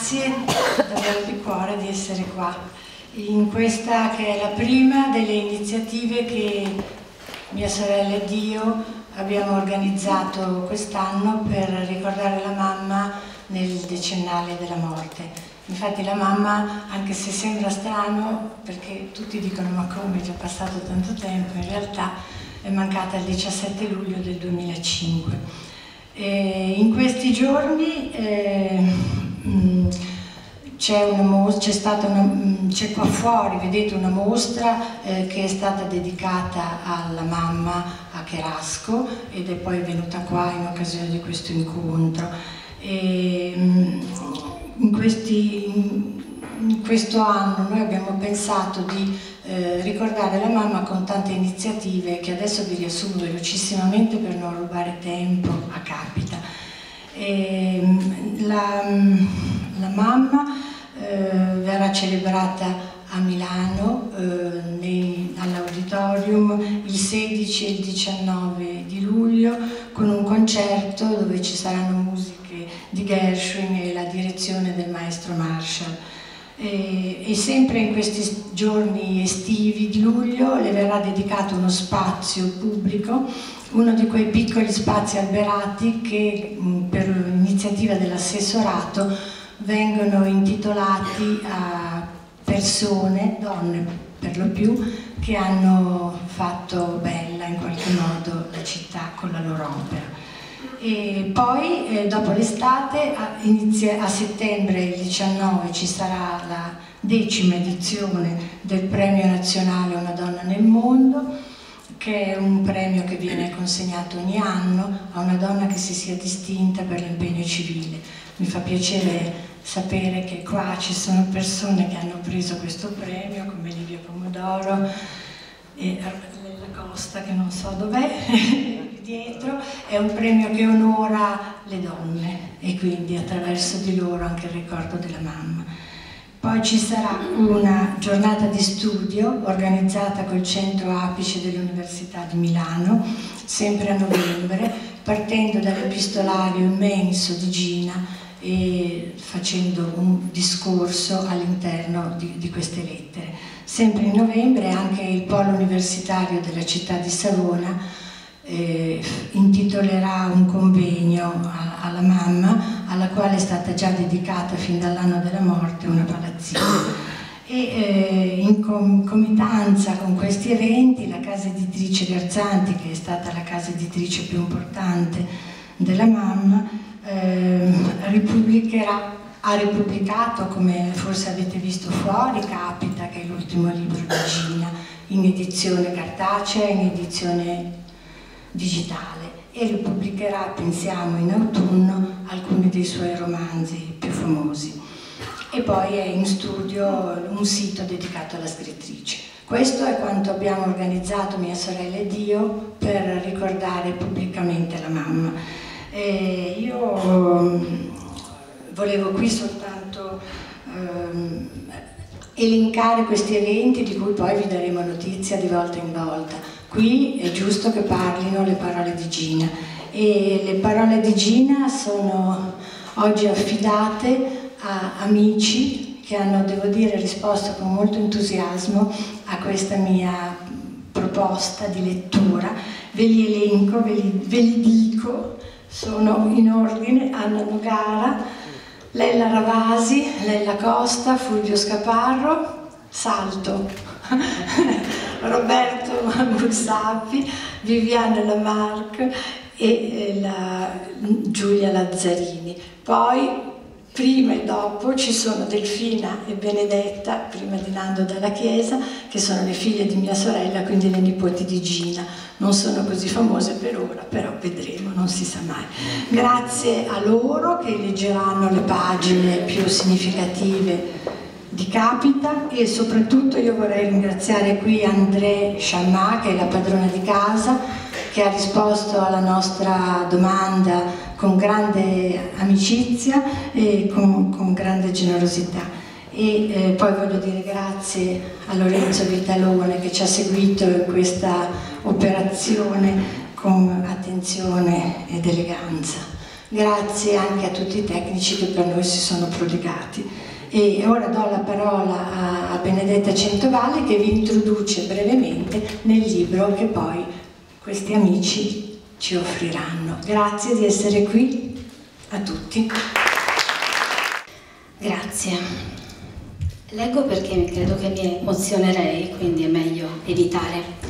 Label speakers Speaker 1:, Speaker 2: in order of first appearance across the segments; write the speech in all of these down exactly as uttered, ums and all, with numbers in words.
Speaker 1: grazie davvero di cuore di essere qua, in questa che è la prima delle iniziative che mia sorella ed io abbiamo organizzato quest'anno per ricordare la mamma nel decennale della morte. Infatti la mamma, anche se sembra strano, perché tutti dicono ma come, è già passato tanto tempo, in realtà è mancata il diciassette luglio del duemilacinque. E in questi giorni eh, c'è stata una, c'è qua fuori, vedete, una mostra eh, che è stata dedicata alla mamma a Cherasco ed è poi venuta qua in occasione di questo incontro. E, in, questi, in questo anno noi abbiamo pensato di eh, ricordare la mamma con tante iniziative che adesso vi riassumo velocissimamente per non rubare tempo a Capita. E, la, la mamma eh, verrà celebrata a Milano eh, all'Auditorium il sedici e il diciannove di luglio con un concerto dove ci saranno musiche di Gershwin e la direzione del maestro Marshall. E, e sempre in questi giorni estivi di luglio le verrà dedicato uno spazio pubblico, uno di quei piccoli spazi alberati che per iniziativa dell'assessorato vengono intitolati a persone, donne per lo più, che hanno fatto bella in qualche modo la città con la loro opera. E poi eh, dopo l'estate, a, a settembre il diciannove ci sarà la decima edizione del Premio Nazionale Una Donna nel Mondo, che è un premio che viene consegnato ogni anno a una donna che si sia distinta per l'impegno civile. Mi fa piacere sapere che qua ci sono persone che hanno preso questo premio, come Livia Pomodoro e Lella Costa, che non so dov'è, dietro. È un premio che onora le donne e quindi attraverso di loro anche il ricordo della mamma. Poi ci sarà una giornata di studio organizzata col centro Apice dell'Università di Milano, sempre a novembre, partendo dall'epistolario immenso di Gina e facendo un discorso all'interno di, di queste lettere. Sempre in novembre anche il polo universitario della città di Savona eh, intitolerà un convegno a, alla mamma, alla quale è stata già dedicata fin dall'anno della morte una palazzina. E eh, in concomitanza con questi eventi la casa editrice Garzanti, che è stata la casa editrice più importante della mamma, Eh, ripubblicherà, ha ripubblicato, come forse avete visto fuori, Capita, che è l'ultimo libro di Gina, in edizione cartacea e in edizione digitale, e ripubblicherà, pensiamo, in autunno alcuni dei suoi romanzi più famosi. E poi è in studio un sito dedicato alla scrittrice. Questo è quanto abbiamo organizzato mia sorella ed io per ricordare pubblicamente la mamma. E io volevo qui soltanto ehm, elencare questi eventi di cui poi vi daremo notizia di volta in volta. Qui è giusto che parlino le parole di Gina, e le parole di Gina sono oggi affidate a amici che hanno, devo dire, risposto con molto entusiasmo a questa mia proposta di lettura. Ve li elenco, ve li, ve li dico. Sono in ordine: Anna Nogara, Lella Ravasi, Lella Costa, Fulvio Scaparro, Salto, Roberto Bussapi, Viviana Lamarck e la Giulia Lazzarini. Poi prima e dopo ci sono Delfina e Benedetta, prima di Nando dalla Chiesa, che sono le figlie di mia sorella, quindi le nipoti di Gina. Non sono così famose per ora, però vedremo, non si sa mai. Grazie a loro che leggeranno le pagine più significative di Capita, e soprattutto io vorrei ringraziare qui André Chammat, che è la padrona di casa, che ha risposto alla nostra domanda con grande amicizia e con, con grande generosità. E eh, poi voglio dire grazie a Lorenzo Vitalone, che ci ha seguito in questa operazione con attenzione ed eleganza. Grazie anche a tutti i tecnici che per noi si sono prodigati. E ora do la parola a Benedetta Centovalli che vi introduce brevemente nel libro che poi questi amici ci offriranno. Grazie di essere qui a tutti.
Speaker 2: Grazie. Leggo perché credo che mi emozionerei, quindi è meglio evitare.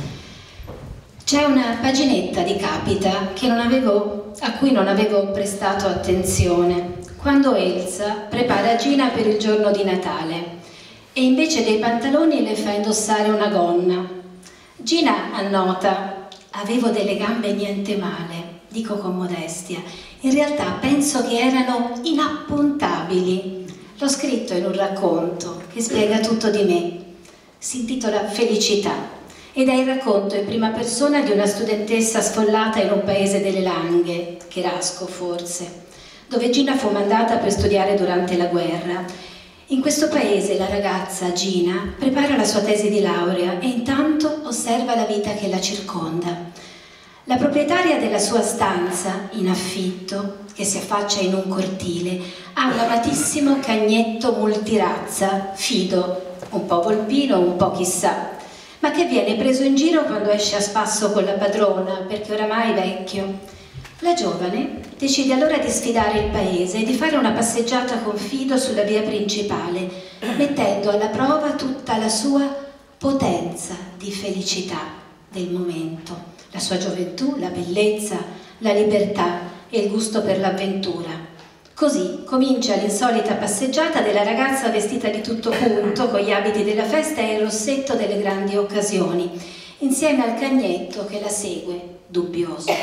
Speaker 2: C'è una paginetta di Capita che non avevo, a cui non avevo prestato attenzione quando Elsa prepara Gina per il giorno di Natale e invece dei pantaloni le fa indossare una gonna. Gina annota: avevo delle gambe niente male, dico con modestia, in realtà penso che erano inappuntabili. L'ho scritto in un racconto che spiega tutto di me. Si intitola Felicità ed è il racconto in prima persona di una studentessa sfollata in un paese delle Langhe, Cherasco forse, dove Gina fu mandata per studiare durante la guerra. In questo paese la ragazza, Gina, prepara la sua tesi di laurea e intanto osserva la vita che la circonda. La proprietaria della sua stanza, in affitto, che si affaccia in un cortile, ha un amatissimo cagnetto multirazza, Fido, un po' volpino, un po' chissà, ma che viene preso in giro quando esce a spasso con la padrona, perché oramai è vecchio. La giovane decide allora di sfidare il paese e di fare una passeggiata con Fido sulla via principale, mettendo alla prova tutta la sua potenza di felicità del momento, la sua gioventù, la bellezza, la libertà e il gusto per l'avventura. Così comincia l'insolita passeggiata della ragazza vestita di tutto punto, con gli abiti della festa e il rossetto delle grandi occasioni, insieme al cagnetto che la segue, dubbioso.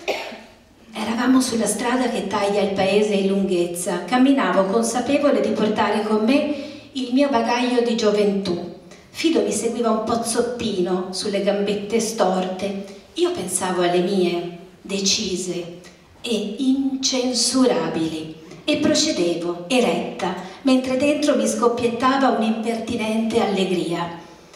Speaker 2: Eravamo sulla strada che taglia il paese in lunghezza. Camminavo consapevole di portare con me il mio bagaglio di gioventù. Fido mi seguiva un po' zoppino sulle gambette storte. Io pensavo alle mie, decise e incensurabili. E procedevo, eretta, mentre dentro mi scoppiettava un'impertinente allegria.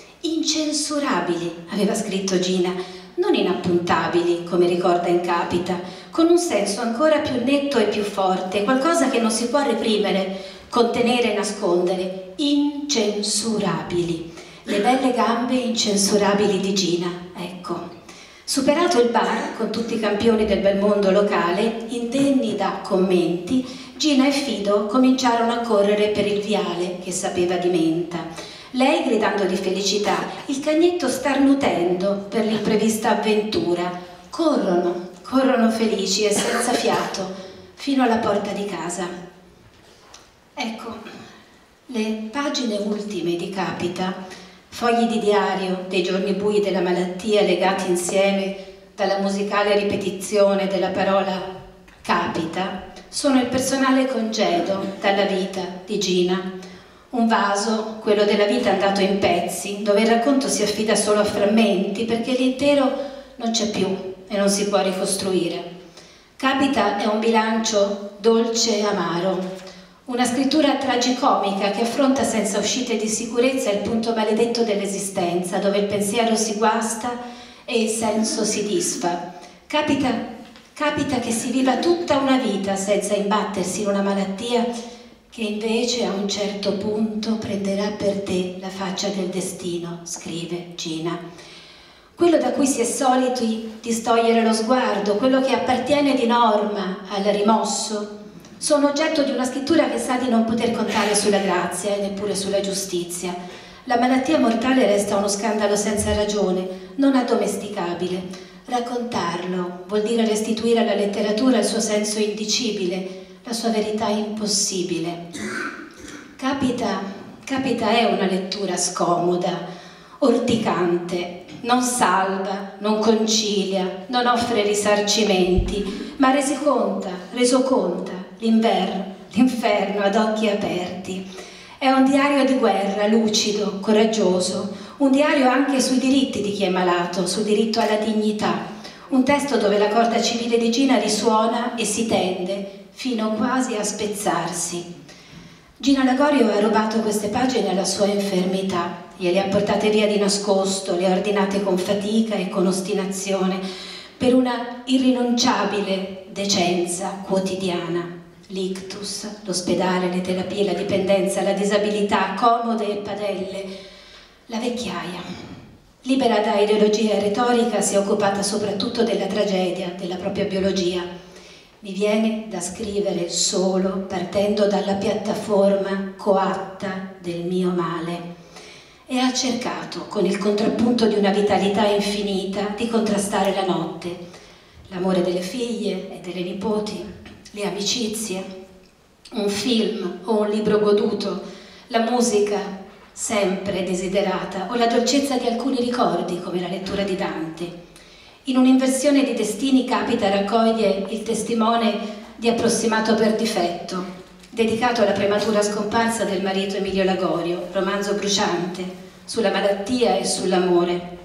Speaker 2: Incensurabili, aveva scritto Gina, non inappuntabili, come ricorda in Capita, con un senso ancora più netto e più forte, qualcosa che non si può reprimere, contenere e nascondere. Incensurabili, le belle gambe incensurabili di Gina, ecco. Superato il bar, con tutti i campioni del bel mondo locale, indenni da commenti, Gina e Fido cominciarono a correre per il viale che sapeva di menta. Lei gridando di felicità, il cagnetto starnutendo per l'imprevista avventura. Corrono, corrono felici e senza fiato, fino alla porta di casa. Ecco, le pagine ultime di Capita, fogli di diario dei giorni bui della malattia legati insieme dalla musicale ripetizione della parola capita, sono il personale congedo dalla vita di Gina. Un vaso, quello della vita andato in pezzi, dove il racconto si affida solo a frammenti perché l'intero non c'è più e non si può ricostruire. Capita è un bilancio dolce e amaro, una scrittura tragicomica che affronta senza uscite di sicurezza il punto maledetto dell'esistenza, dove il pensiero si guasta e il senso si disfa. Capita, capita che si viva tutta una vita senza imbattersi in una malattia che invece a un certo punto prenderà per te la faccia del destino, scrive Gina. Quello da cui si è soliti distogliere lo sguardo, quello che appartiene di norma al rimosso, sono oggetto di una scrittura che sa di non poter contare sulla grazia e neppure sulla giustizia. La malattia mortale resta uno scandalo senza ragione, non addomesticabile. Raccontarlo vuol dire restituire alla letteratura il suo senso indicibile, la sua verità impossibile. Capita, Capita è una lettura scomoda, orticante, non salva, non concilia, non offre risarcimenti, ma resiconta, resoconta l'inverno, l'inferno ad occhi aperti. È un diario di guerra, lucido, coraggioso, un diario anche sui diritti di chi è malato, sul diritto alla dignità, un testo dove la corda civile di Gina risuona e si tende, fino quasi a spezzarsi. Gina Lagorio ha rubato queste pagine alla sua infermità, gliele ha portate via di nascosto, le ha ordinate con fatica e con ostinazione, per una irrinunciabile decenza quotidiana. L'ictus, l'ospedale, le terapie, la dipendenza, la disabilità, comode e padelle, la vecchiaia. Libera da ideologia e retorica, si è occupata soprattutto della tragedia, della propria biologia. Mi viene da scrivere solo partendo dalla piattaforma coatta del mio male. E ha cercato, con il contrappunto di una vitalità infinita, di contrastare la notte, l'amore delle figlie e delle nipoti, le amicizie, un film o un libro goduto, la musica sempre desiderata o la dolcezza di alcuni ricordi come la lettura di Dante. In un'inversione di destini Capita raccoglie il testimone di Approssimato per difetto, dedicato alla prematura scomparsa del marito Emilio Lagorio, romanzo bruciante sulla malattia e sull'amore.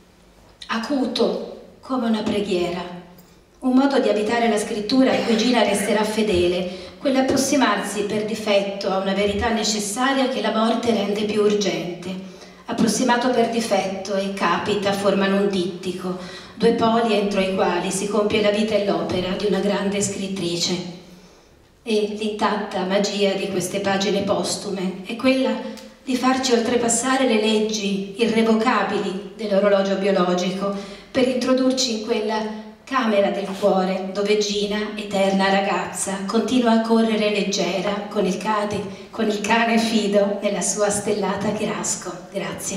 Speaker 2: Acuto come una preghiera, un modo di abitare la scrittura a cui Gina resterà fedele, quell'approssimarsi per difetto a una verità necessaria che la morte rende più urgente. Approssimato per difetto e Capita formano un dittico, due poli entro i quali si compie la vita e l'opera di una grande scrittrice. E l'intatta magia di queste pagine postume è quella di farci oltrepassare le leggi irrevocabili dell'orologio biologico per introdurci in quella camera del cuore dove Gina, eterna ragazza, continua a correre leggera con il cane, con il cane fido nella sua stellata Cherasco. Grazie.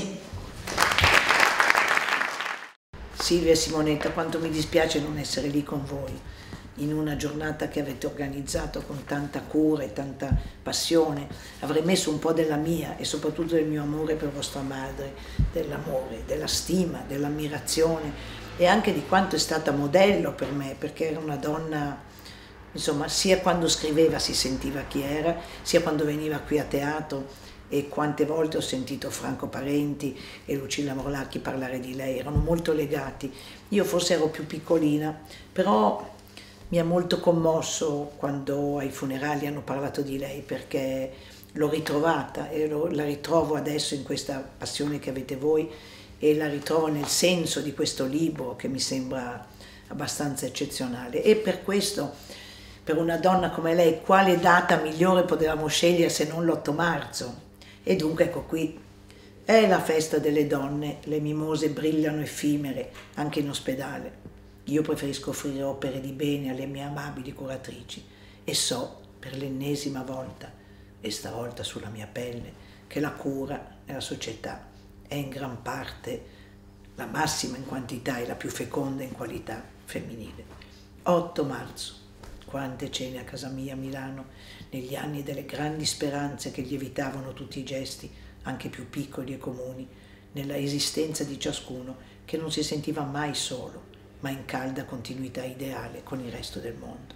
Speaker 3: Silvia e Simonetta, quanto mi dispiace non essere lì con voi in una giornata che avete organizzato con tanta cura e tanta passione. Avrei messo un po' della mia e soprattutto del mio amore per vostra madre, dell'amore, della stima, dell'ammirazione e anche di quanto è stata modello per me, perché era una donna, insomma, sia quando scriveva si sentiva chi era, sia quando veniva qui a teatro, e quante volte ho sentito Franco Parenti e Lucilla Morlacchi parlare di lei, erano molto legati. Io forse ero più piccolina, però mi ha molto commosso quando ai funerali hanno parlato di lei, perché l'ho ritrovata e lo, la ritrovo adesso in questa passione che avete voi, e la ritrovo nel senso di questo libro che mi sembra abbastanza eccezionale. E per questo, per una donna come lei, quale data migliore potevamo scegliere se non l'otto marzo? E dunque ecco qui, è la festa delle donne, le mimose brillano effimere anche in ospedale. Io preferisco offrire opere di bene alle mie amabili curatrici e so per l'ennesima volta, e stavolta sulla mia pelle, che la cura nella società è in gran parte la massima in quantità e la più feconda in qualità femminile. otto marzo, quante cene a casa mia a Milano, negli anni delle grandi speranze che lievitavano tutti i gesti, anche più piccoli e comuni, nella esistenza di ciascuno che non si sentiva mai solo, ma in calda continuità ideale con il resto del mondo.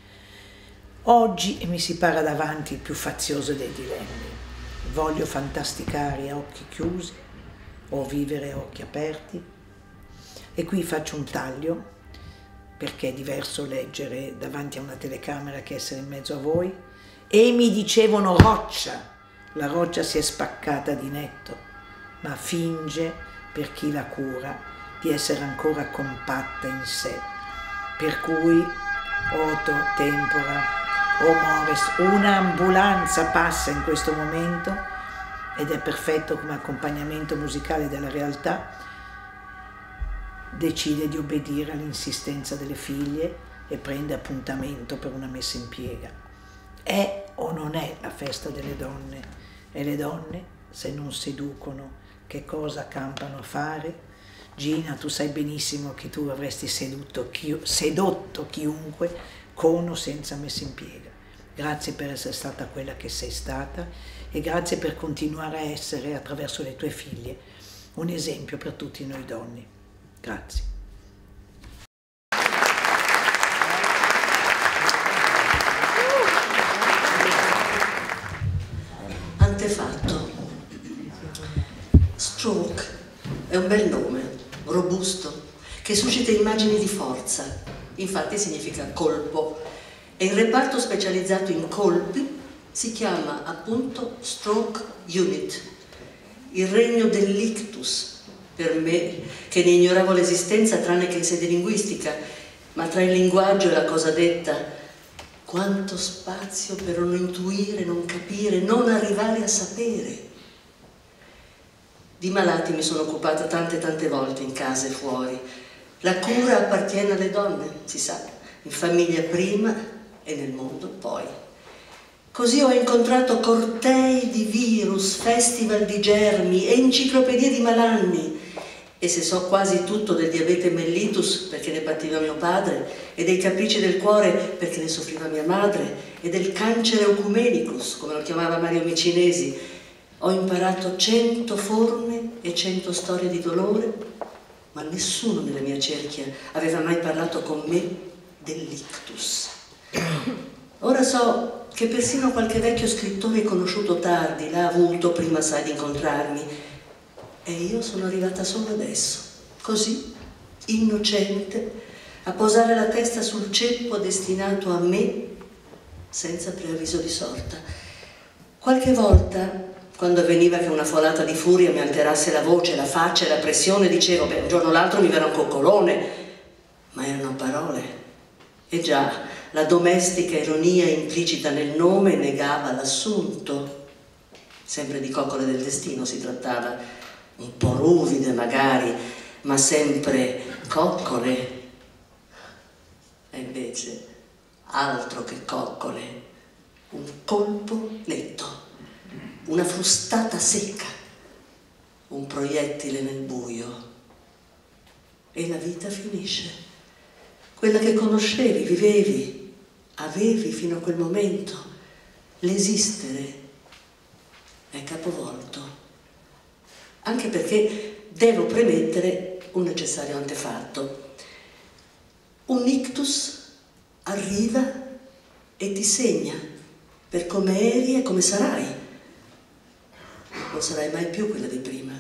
Speaker 3: Oggi mi si para davanti il più fazioso dei dilemmi. Voglio fantasticare a occhi chiusi o vivere a occhi aperti? E qui faccio un taglio, perché è diverso leggere davanti a una telecamera che essere in mezzo a voi. E mi dicevano roccia, la roccia si è spaccata di netto, ma finge, per chi la cura, di essere ancora compatta in sé. Per cui, oto tempora, o mores, un'ambulanza passa in questo momento, ed è perfetto come accompagnamento musicale della realtà, decide di obbedire all'insistenza delle figlie e prende appuntamento per una messa in piega. È o non è la festa delle donne? E le donne, se non seducono, che cosa campano a fare? Gina, tu sai benissimo che tu avresti sedotto, chi, sedotto chiunque, con o senza messa in piega. Grazie per essere stata quella che sei stata e grazie per continuare a essere, attraverso le tue figlie, un esempio per tutti noi donne. Grazie.
Speaker 4: Antefatto. Stroke è un bel nome, robusto, che suscita immagini di forza. Infatti significa colpo. E il reparto specializzato in colpi si chiama appunto Stroke Unit, il regno dell'ictus, per me, che ne ignoravo l'esistenza tranne che in sede linguistica, ma tra il linguaggio e la cosa detta, quanto spazio per non intuire, non capire, non arrivare a sapere. Di malati mi sono occupata tante tante volte in casa e fuori. La cura appartiene alle donne, si sa, in famiglia prima e nel mondo poi. Così ho incontrato cortei di virus, festival di germi e enciclopedie di malanni. E se so quasi tutto del diabete mellitus perché ne pativa mio padre, e dei capricci del cuore perché ne soffriva mia madre, e del cancere ocumenicus, come lo chiamava Mario Micinesi, ho imparato cento forme e cento storie di dolore, ma nessuno nella mia cerchia aveva mai parlato con me dell'ictus. Ora so che persino qualche vecchio scrittore conosciuto tardi l'ha avuto prima, sai, di incontrarmi, e io sono arrivata solo adesso, così, innocente, a posare la testa sul ceppo destinato a me, senza preavviso di sorta. Qualche volta, quando avveniva che una folata di furia mi alterasse la voce, la faccia e la pressione, dicevo, beh, un giorno o l'altro mi verrà un coccolone, ma erano parole. E già, la domestica ironia implicita nel nome negava l'assunto. Sempre di coccole del destino si trattava, un po' ruvide magari, ma sempre coccole. E invece, altro che coccole, un colpo netto, una frustata secca, un proiettile nel buio. E la vita finisce. Quella che conoscevi, vivevi, avevi fino a quel momento, l'esistere è capovolto. Anche perché devo premettere un necessario antefatto. Un ictus arriva e ti segna per come eri e come sarai. Non sarai mai più quella di prima.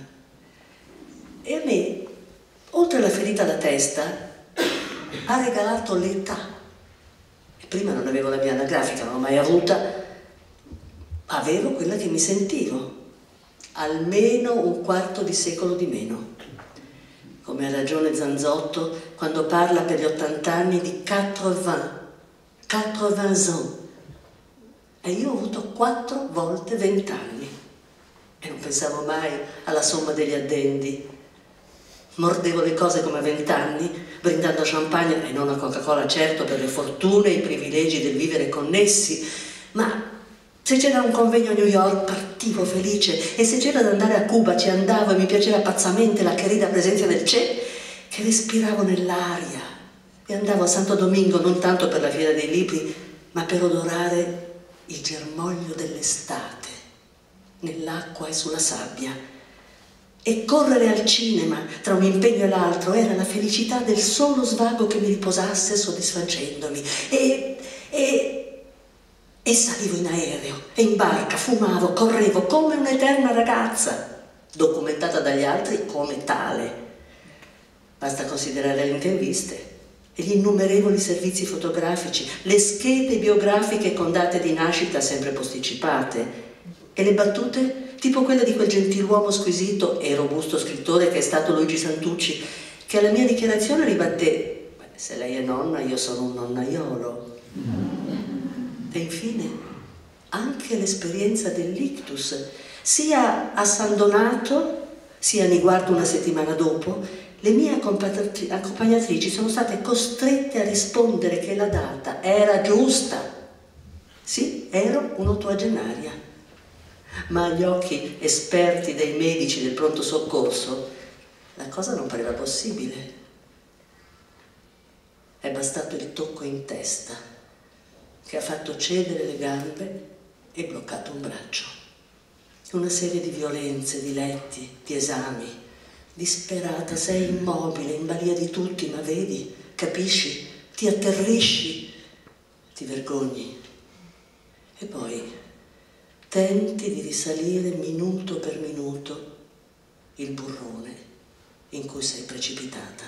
Speaker 4: E a me, oltre alla ferita alla testa, ha regalato l'età. E prima non avevo la mia anagrafica, non l'ho mai avuta. Avevo quella che mi sentivo. Almeno un quarto di secolo di meno. Come ha ragione Zanzotto quando parla per gli ottant'anni di quatre-vingts, quatre-vingts ans. E io ho avuto quattro volte vent'anni e non pensavo mai alla somma degli addendi. Mordevo le cose come a vent'anni, brindando a champagne e non a Coca-Cola, certo, per le fortune e i privilegi del vivere connessi, ma se c'era un convegno a New York partivo felice, e se c'era da andare a Cuba ci andavo, e mi piaceva pazzamente la querida presenza del Che, che respiravo nell'aria, e andavo a Santo Domingo non tanto per la fiera dei libri, ma per odorare il germoglio dell'estate nell'acqua e sulla sabbia. E correre al cinema tra un impegno e l'altro era la felicità del solo svago che mi riposasse soddisfacendomi. E, e E salivo in aereo, e in barca, fumavo, correvo come un'eterna ragazza, documentata dagli altri come tale. Basta considerare le interviste e gli innumerevoli servizi fotografici, le schede biografiche con date di nascita sempre posticipate, e le battute tipo quella di quel gentiluomo squisito e robusto scrittore che è stato Luigi Santucci, che alla mia dichiarazione ribatté: se lei è nonna, io sono un nonnaiolo. E infine anche l'esperienza dell'ictus, sia a San Donato, sia a Niguardo una settimana dopo, le mie accompagnatrici sono state costrette a rispondere che la data era giusta. Sì, ero un'ottoagenaria, ma agli occhi esperti dei medici del pronto soccorso la cosa non pareva possibile. È bastato il tocco in testa che ha fatto cedere le gambe e bloccato un braccio. Una serie di violenze, di letti, di esami. Disperata, sei immobile, in balia di tutti, ma vedi, capisci, ti atterrisci, ti vergogni. E poi tenti di risalire minuto per minuto il burrone in cui sei precipitata.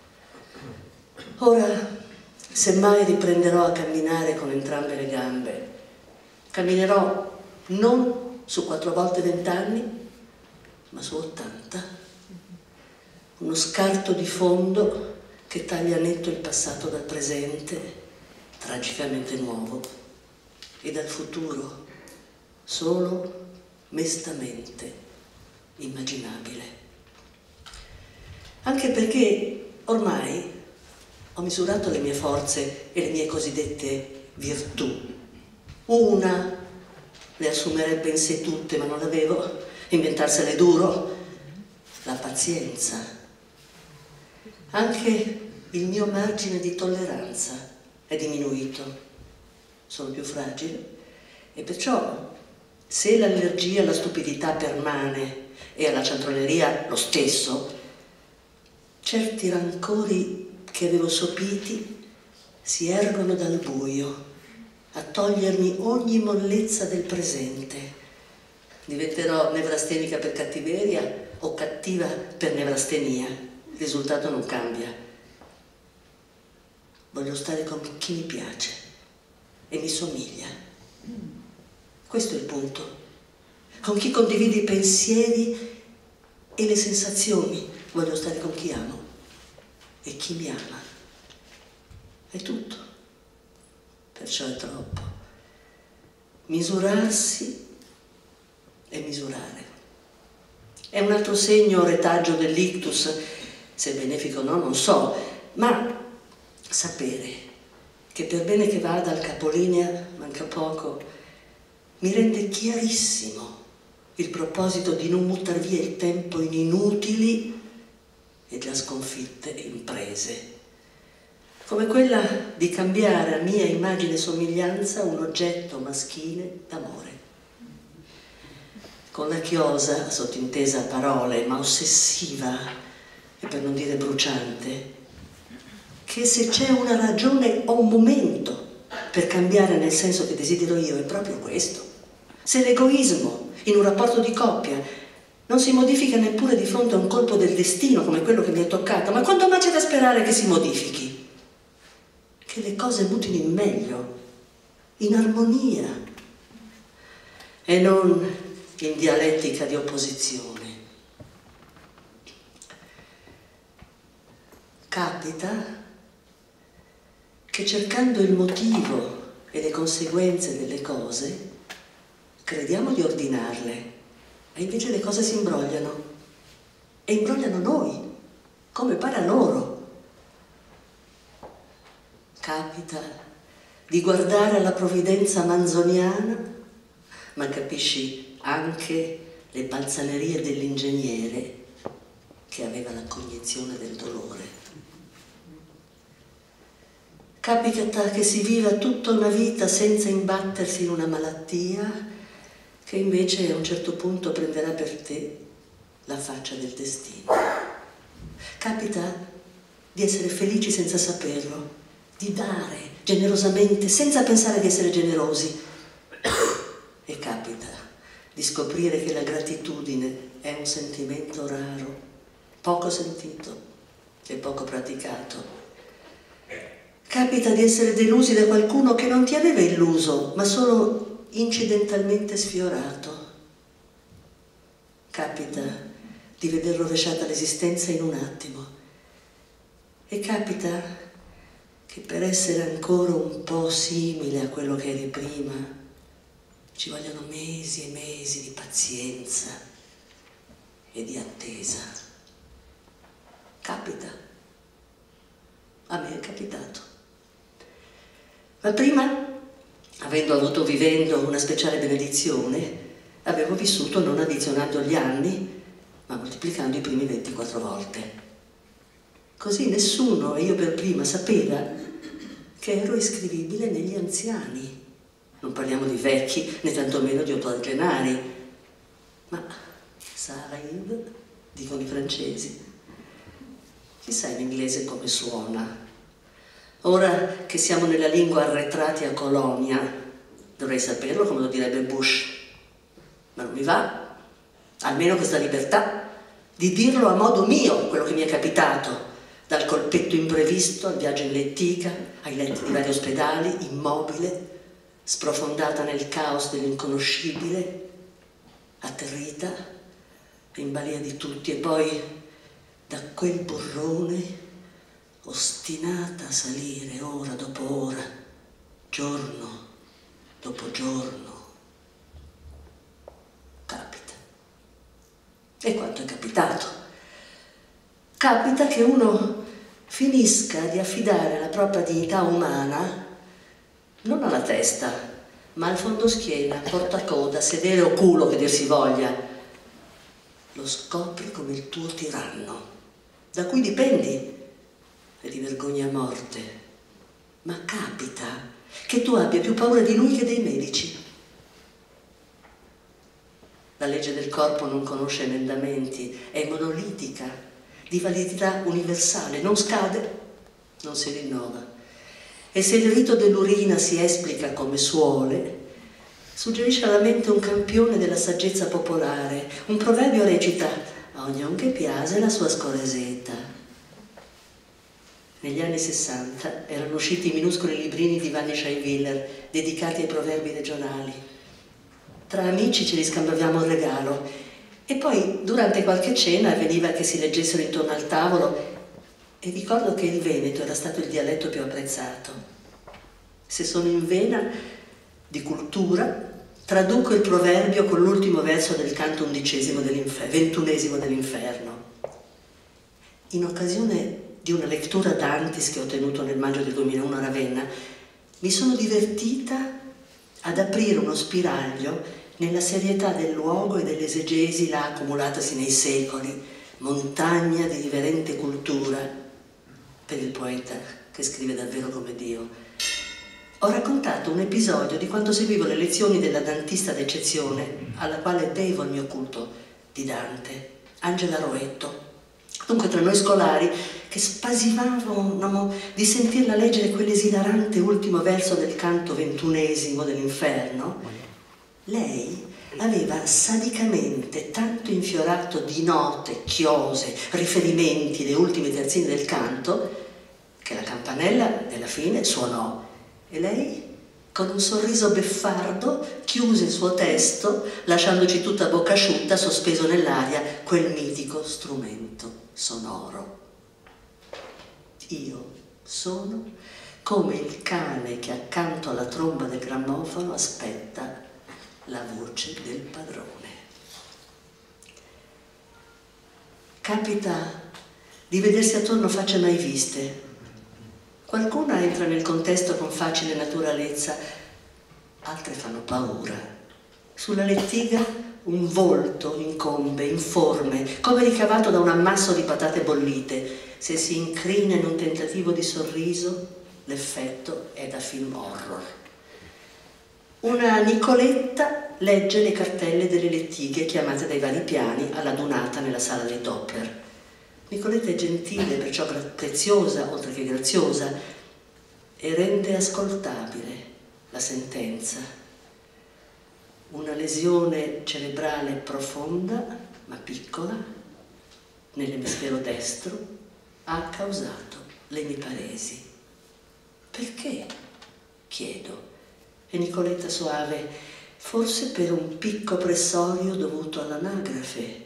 Speaker 4: Ora, se mai riprenderò a camminare con entrambe le gambe, camminerò non su quattro volte vent'anni, ma su ottanta. uno scarto di fondo che taglia netto il passato dal presente, tragicamente nuovo, e dal futuro, solo mestamente immaginabile. Anche perché ormai ho misurato le mie forze e le mie cosiddette virtù. Una le assumerebbe in sé tutte, ma non l'avevo, inventarsele duro, la pazienza. Anche il mio margine di tolleranza è diminuito, sono più fragile e perciò se l'allergia alla stupidità permane e alla cialtroneria lo stesso, certi rancori che avevo sopiti si ergono dal buio a togliermi ogni mollezza del presente. Diventerò nevrastenica per cattiveria o cattiva per nevrastenia, il risultato non cambia. Voglio stare con chi mi piace e mi somiglia. Questo è il punto. Con chi condivide i pensieri e le sensazioni. Voglio stare con chi amo e chi mi ama. È tutto. Perciò è troppo. Misurarsi e misurare. È un altro segno o retaggio dell'ictus, se benefico o no, non so, ma sapere che per bene che vada al capolinea, manca poco, mi rende chiarissimo il proposito di non buttar via il tempo in inutili e già sconfitte imprese, come quella di cambiare a mia immagine e somiglianza un oggetto maschile d'amore. Con la chiosa, sottintesa a parole, ma ossessiva e per non dire bruciante, che se c'è una ragione o un momento per cambiare nel senso che desidero io, è proprio questo. Se l'egoismo in un rapporto di coppia non si modifica neppure di fronte a un colpo del destino come quello che mi è toccato, ma quanto mai c'è da sperare che si modifichi? Che le cose mutino in meglio, in armonia, e non in dialettica di opposizione. Capita che cercando il motivo e le conseguenze delle cose crediamo di ordinarle e invece le cose si imbrogliano e imbrogliano noi come pare a loro. Capita di guardare alla provvidenza manzoniana, ma capisci anche le balzanerie dell'ingegnere che aveva la cognizione del dolore. Capita che si viva tutta una vita senza imbattersi in una malattia che invece a un certo punto prenderà per te la faccia del destino. Capita di essere felici senza saperlo, di dare generosamente senza pensare di essere generosi. E capita di scoprire che la gratitudine è un sentimento raro, poco sentito e poco praticato. Capita di essere delusi da qualcuno che non ti aveva illuso, ma solo incidentalmente sfiorato. Capita di veder rovesciata l'esistenza in un attimo. E capita che per essere ancora un po' simile a quello che eri prima ci vogliono mesi e mesi di pazienza e di attesa. Capita. A me è capitato. Ma prima, avendo avuto vivendo una speciale benedizione, avevo vissuto non addizionando gli anni, ma moltiplicando i primi ventiquattro volte. Così nessuno, e io per prima, sapeva che ero iscrivibile negli anziani. Non parliamo di vecchi, né tantomeno di ottogenari, ma Sarajevo, dicono i francesi. Chissà in inglese come suona. Ora che siamo nella lingua arretrati a colonia, dovrei saperlo come lo direbbe Bush, ma non mi va, almeno questa libertà di dirlo a modo mio, quello che mi è capitato, dal colpetto imprevisto al viaggio in lettiga, ai letti di vari ospedali, immobile, sprofondata nel caos dell'inconoscibile, atterrita, in balia di tutti, e poi da quel burrone, ostinata a salire ora dopo ora, giorno dopo giorno. Capita. E quanto è capitato? Capita che uno finisca di affidare la propria dignità umana non alla testa, ma al fondoschiena, portacoda, sedere o culo che dir si voglia. Lo scopri come il tuo tiranno, da cui dipendi e ti vergogni a morte. Ma capita che tu abbia più paura di lui che dei medici. La legge del corpo non conosce emendamenti, è monolitica, di validità universale, non scade, non si rinnova. E se il rito dell'urina si esplica come suole, suggerisce alla mente un campione della saggezza popolare. Un proverbio recita: a ognuno che piace la sua scoresetta. Negli anni sessanta erano usciti i minuscoli librini di Vanni Scheiwiller dedicati ai proverbi regionali. Tra amici ce li scambiavamo il regalo e poi durante qualche cena avveniva che si leggessero intorno al tavolo. E ricordo che il veneto era stato il dialetto più apprezzato. Se sono in vena di cultura, traduco il proverbio con l'ultimo verso del canto undicesimo dell'inferno, ventunesimo dell'inferno. In occasione di una lettura d'Antis che ho tenuto nel maggio del duemilauno a Ravenna, mi sono divertita ad aprire uno spiraglio nella serietà del luogo e dell'esegesi là accumulatasi nei secoli, montagna di riverente cultura per il poeta che scrive davvero come Dio. Ho raccontato un episodio di quando seguivo le lezioni della dantista d'eccezione alla quale devo il mio culto di Dante, Angela Roetto. Dunque tra noi scolari che spasivavano di sentirla leggere quell'esilarante ultimo verso del canto ventunesimo dell'inferno, lei aveva sadicamente tanto infiorato di note, chiose, riferimenti, le ultime terzine del canto, che la campanella della fine suonò e lei, con un sorriso beffardo, chiuse il suo testo, lasciandoci tutta a bocca asciutta, sospeso nell'aria, quel mitico strumento sonoro. Io sono come il cane che accanto alla tromba del grammofono aspetta la voce del padrone. Capita di vedersi attorno facce mai viste. Qualcuna entra nel contesto con facile naturalezza, altre fanno paura. Sulla lettiga un volto incombe, informe, come ricavato da un ammasso di patate bollite. Se si incrina in un tentativo di sorriso, l'effetto è da film horror. Una Nicoletta legge le cartelle delle lettighe chiamate dai vari piani alla dunata nella sala dei Doppler. Nicoletta è gentile, perciò preziosa, oltre che graziosa, e rende ascoltabile la sentenza. Una lesione cerebrale profonda, ma piccola, nell'emisfero destro, ha causato l'emiparesi. Perché? Chiedo. E Nicoletta soave, forse per un picco pressorio dovuto all'anagrafe.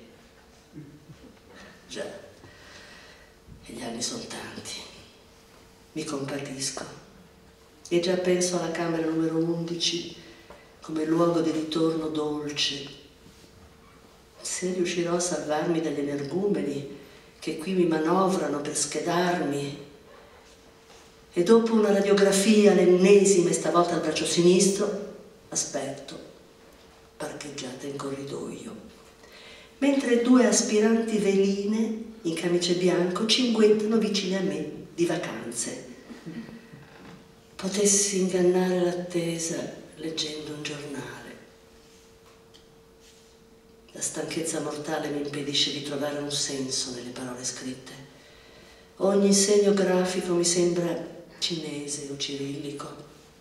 Speaker 4: Già, e gli anni sono tanti. Mi compatisco. E già penso alla camera numero undici come luogo di ritorno dolce. Se riuscirò a salvarmi dagli energumeni che qui mi manovrano per schedarmi, e dopo una radiografia, l'ennesima e stavolta al braccio sinistro, aspetto, parcheggiata in corridoio, mentre due aspiranti veline in camice bianco cinguettano vicine a me di vacanze. Potessi ingannare l'attesa leggendo un giornale. La stanchezza mortale mi impedisce di trovare un senso nelle parole scritte. Ogni segno grafico mi sembra cinese o cirillico.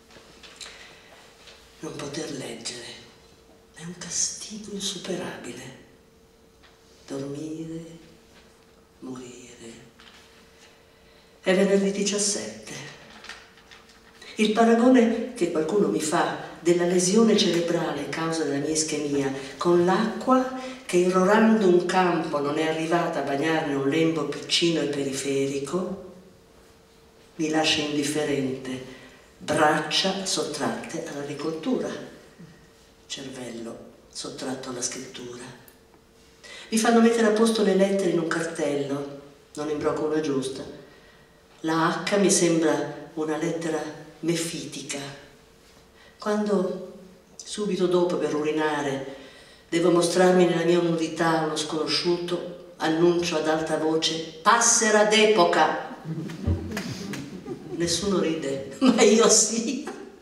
Speaker 4: Non poter leggere è un castigo insuperabile. Dormire, morire. È venerdì diciassette. Il paragone che qualcuno mi fa della lesione cerebrale a causa della mia ischemia con l'acqua che irrorando un campo non è arrivata a bagnarne un lembo piccino e periferico, mi lascia indifferente, braccia sottratte all'agricoltura, cervello sottratto alla scrittura. Mi fanno mettere a posto le lettere in un cartello, non imbrocco una giusta. La H mi sembra una lettera mefitica. Quando, subito dopo per urinare, devo mostrarmi nella mia nudità a uno sconosciuto, annuncio ad alta voce: passera d'epoca. Nessuno ride, ma io sì.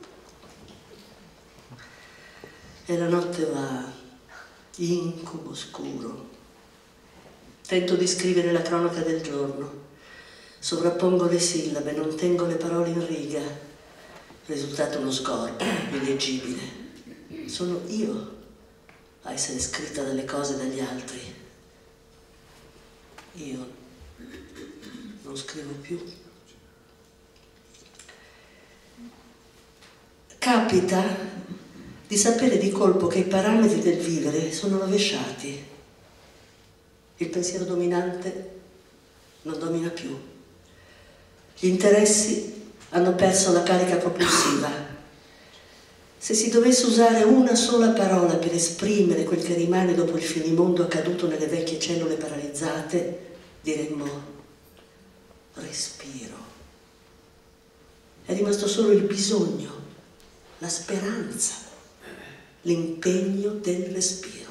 Speaker 4: E la notte va, incubo scuro. Tento di scrivere la cronaca del giorno. Sovrappongo le sillabe, non tengo le parole in riga. Risultato uno scorpio, illeggibile. Sono io a essere scritta dalle cose e dagli altri. Io non scrivo più. Capita di sapere di colpo che i parametri del vivere sono rovesciati. Il pensiero dominante non domina più. Gli interessi hanno perso la carica propulsiva. Se si dovesse usare una sola parola per esprimere quel che rimane dopo il finimondo accaduto nelle vecchie cellule paralizzate, diremmo respiro. È rimasto solo il bisogno, la speranza, l'impegno del respiro.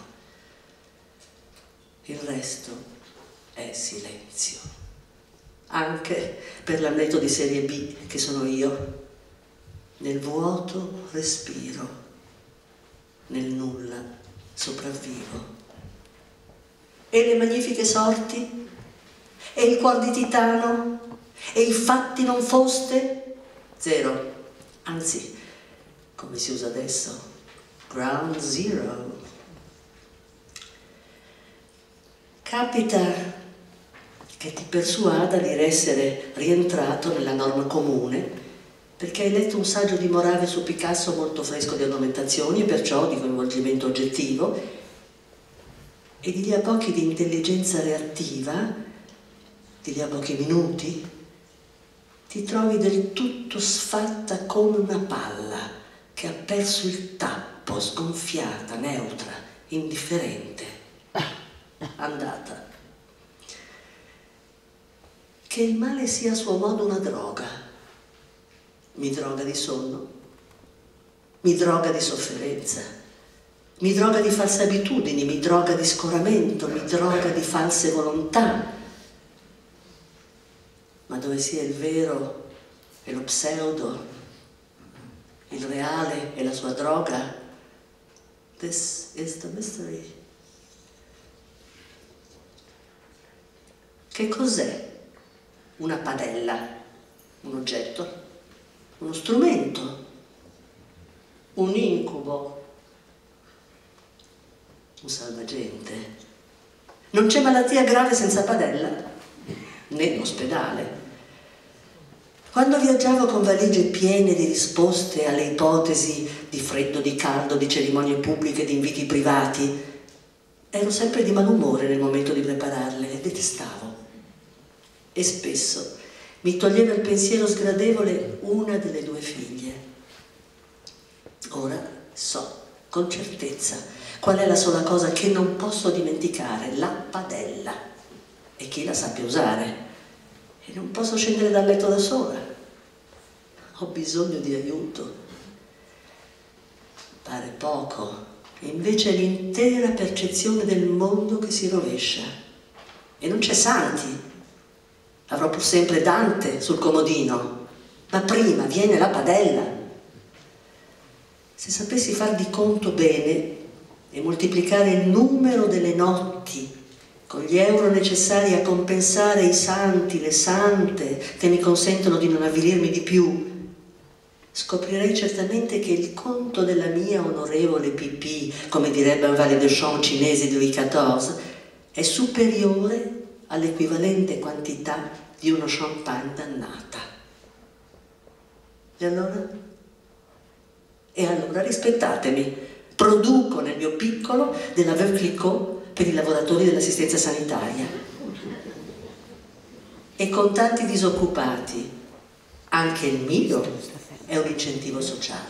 Speaker 4: Il resto è silenzio. Anche per l'amleto di serie B che sono io. Nel vuoto respiro, nel nulla sopravvivo. E le magnifiche sorti? E il cuor di titano? E i fatti non foste? Zero. Anzi, come si usa adesso, ground zero. Capita che ti persuada di essere rientrato nella norma comune perché hai letto un saggio di Morave su Picasso molto fresco di argomentazioni e perciò di coinvolgimento oggettivo, e di lì a pochi di intelligenza reattiva, di lì a pochi minuti, ti trovi del tutto sfatta come una palla che ha perso il tappo, sgonfiata, neutra, indifferente, andata. Che il male sia a suo modo una droga. Mi droga di sonno, mi droga di sofferenza, mi droga di false abitudini, mi droga di scoramento, mi droga di false volontà. Ma dove sia il vero e lo pseudo, il reale e la sua droga, this is the mystery. Che cos'è una padella? Un oggetto? Uno strumento, un incubo, un salvagente. Non c'è malattia grave senza padella, né in ospedale. Quando viaggiavo con valigie piene di risposte alle ipotesi di freddo, di caldo, di cerimonie pubbliche, di inviti privati, ero sempre di malumore nel momento di prepararle, le detestavo. E spesso mi toglieva il pensiero sgradevole una delle due figlie. Ora so con certezza qual è la sola cosa che non posso dimenticare: la padella. E chi la sappia usare. E non posso scendere dal letto da sola. Ho bisogno di aiuto. Pare poco, invece è l'intera percezione del mondo che si rovescia. E non c'è santi. Avrò pur sempre Dante sul comodino, ma prima viene la padella. Se sapessi far di conto bene e moltiplicare il numero delle notti con gli euro necessari a compensare i santi, le sante che mi consentono di non avvilirmi di più, scoprirei certamente che il conto della mia onorevole pipì, come direbbe un valet de chambre cinese di Louis quattordici, è superiore all'equivalente quantità di uno champagne dannata. E allora? E allora rispettatemi. Produco nel mio piccolo della Veuve Clicquot per i lavoratori dell'assistenza sanitaria. E con tanti disoccupati, anche il mio è un incentivo sociale.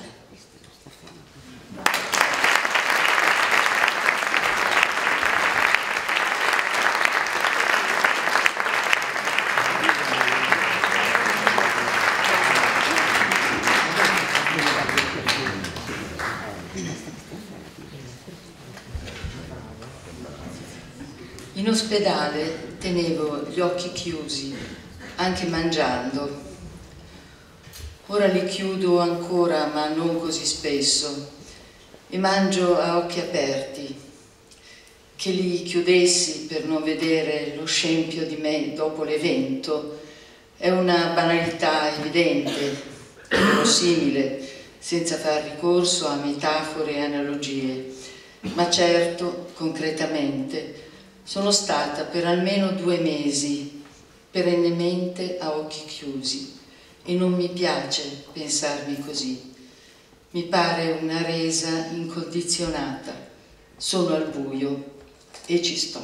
Speaker 5: In ospedale tenevo gli occhi chiusi, anche mangiando. Ora li chiudo ancora, ma non così spesso, e mangio a occhi aperti. Che li chiudessi per non vedere lo scempio di me dopo l'evento è una banalità evidente, verosimile, senza far ricorso a metafore e analogie, ma certo, concretamente, sono stata per almeno due mesi perennemente a occhi chiusi e non mi piace pensarmi così. Mi pare una resa incondizionata. Sono al buio e ci sto.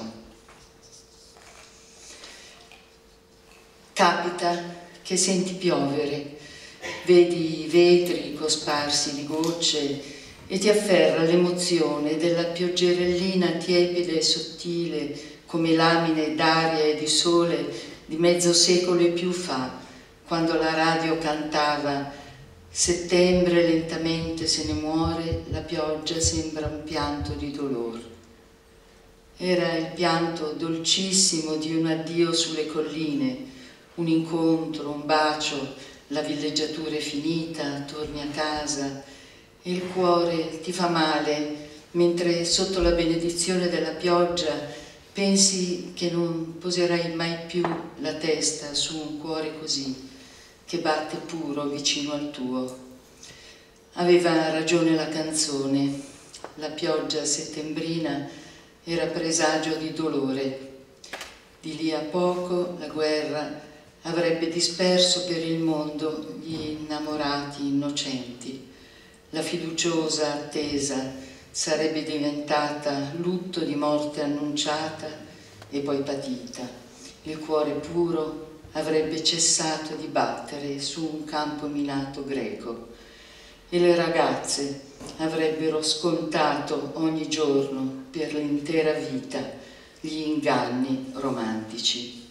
Speaker 5: Capita che senti piovere, vedi i vetri cosparsi di gocce e ti afferra l'emozione della pioggerellina tiepida e sottile come lamine d'aria e di sole di mezzo secolo e più fa, quando la radio cantava «Settembre lentamente se ne muore, la pioggia sembra un pianto di dolore». Era il pianto dolcissimo di un addio sulle colline, un incontro, un bacio, la villeggiatura è finita, torni a casa, e il cuore ti fa male, mentre sotto la benedizione della pioggia pensi che non poserai mai più la testa su un cuore così, che batte puro vicino al tuo. Aveva ragione la canzone, la pioggia settembrina era presagio di dolore. Di lì a poco la guerra avrebbe disperso per il mondo gli innamorati innocenti. La fiduciosa attesa sarebbe diventata lutto di morte annunciata e poi patita. Il cuore puro avrebbe cessato di battere su un campo minato greco e le ragazze avrebbero scontato ogni giorno per l'intera vita gli inganni romantici.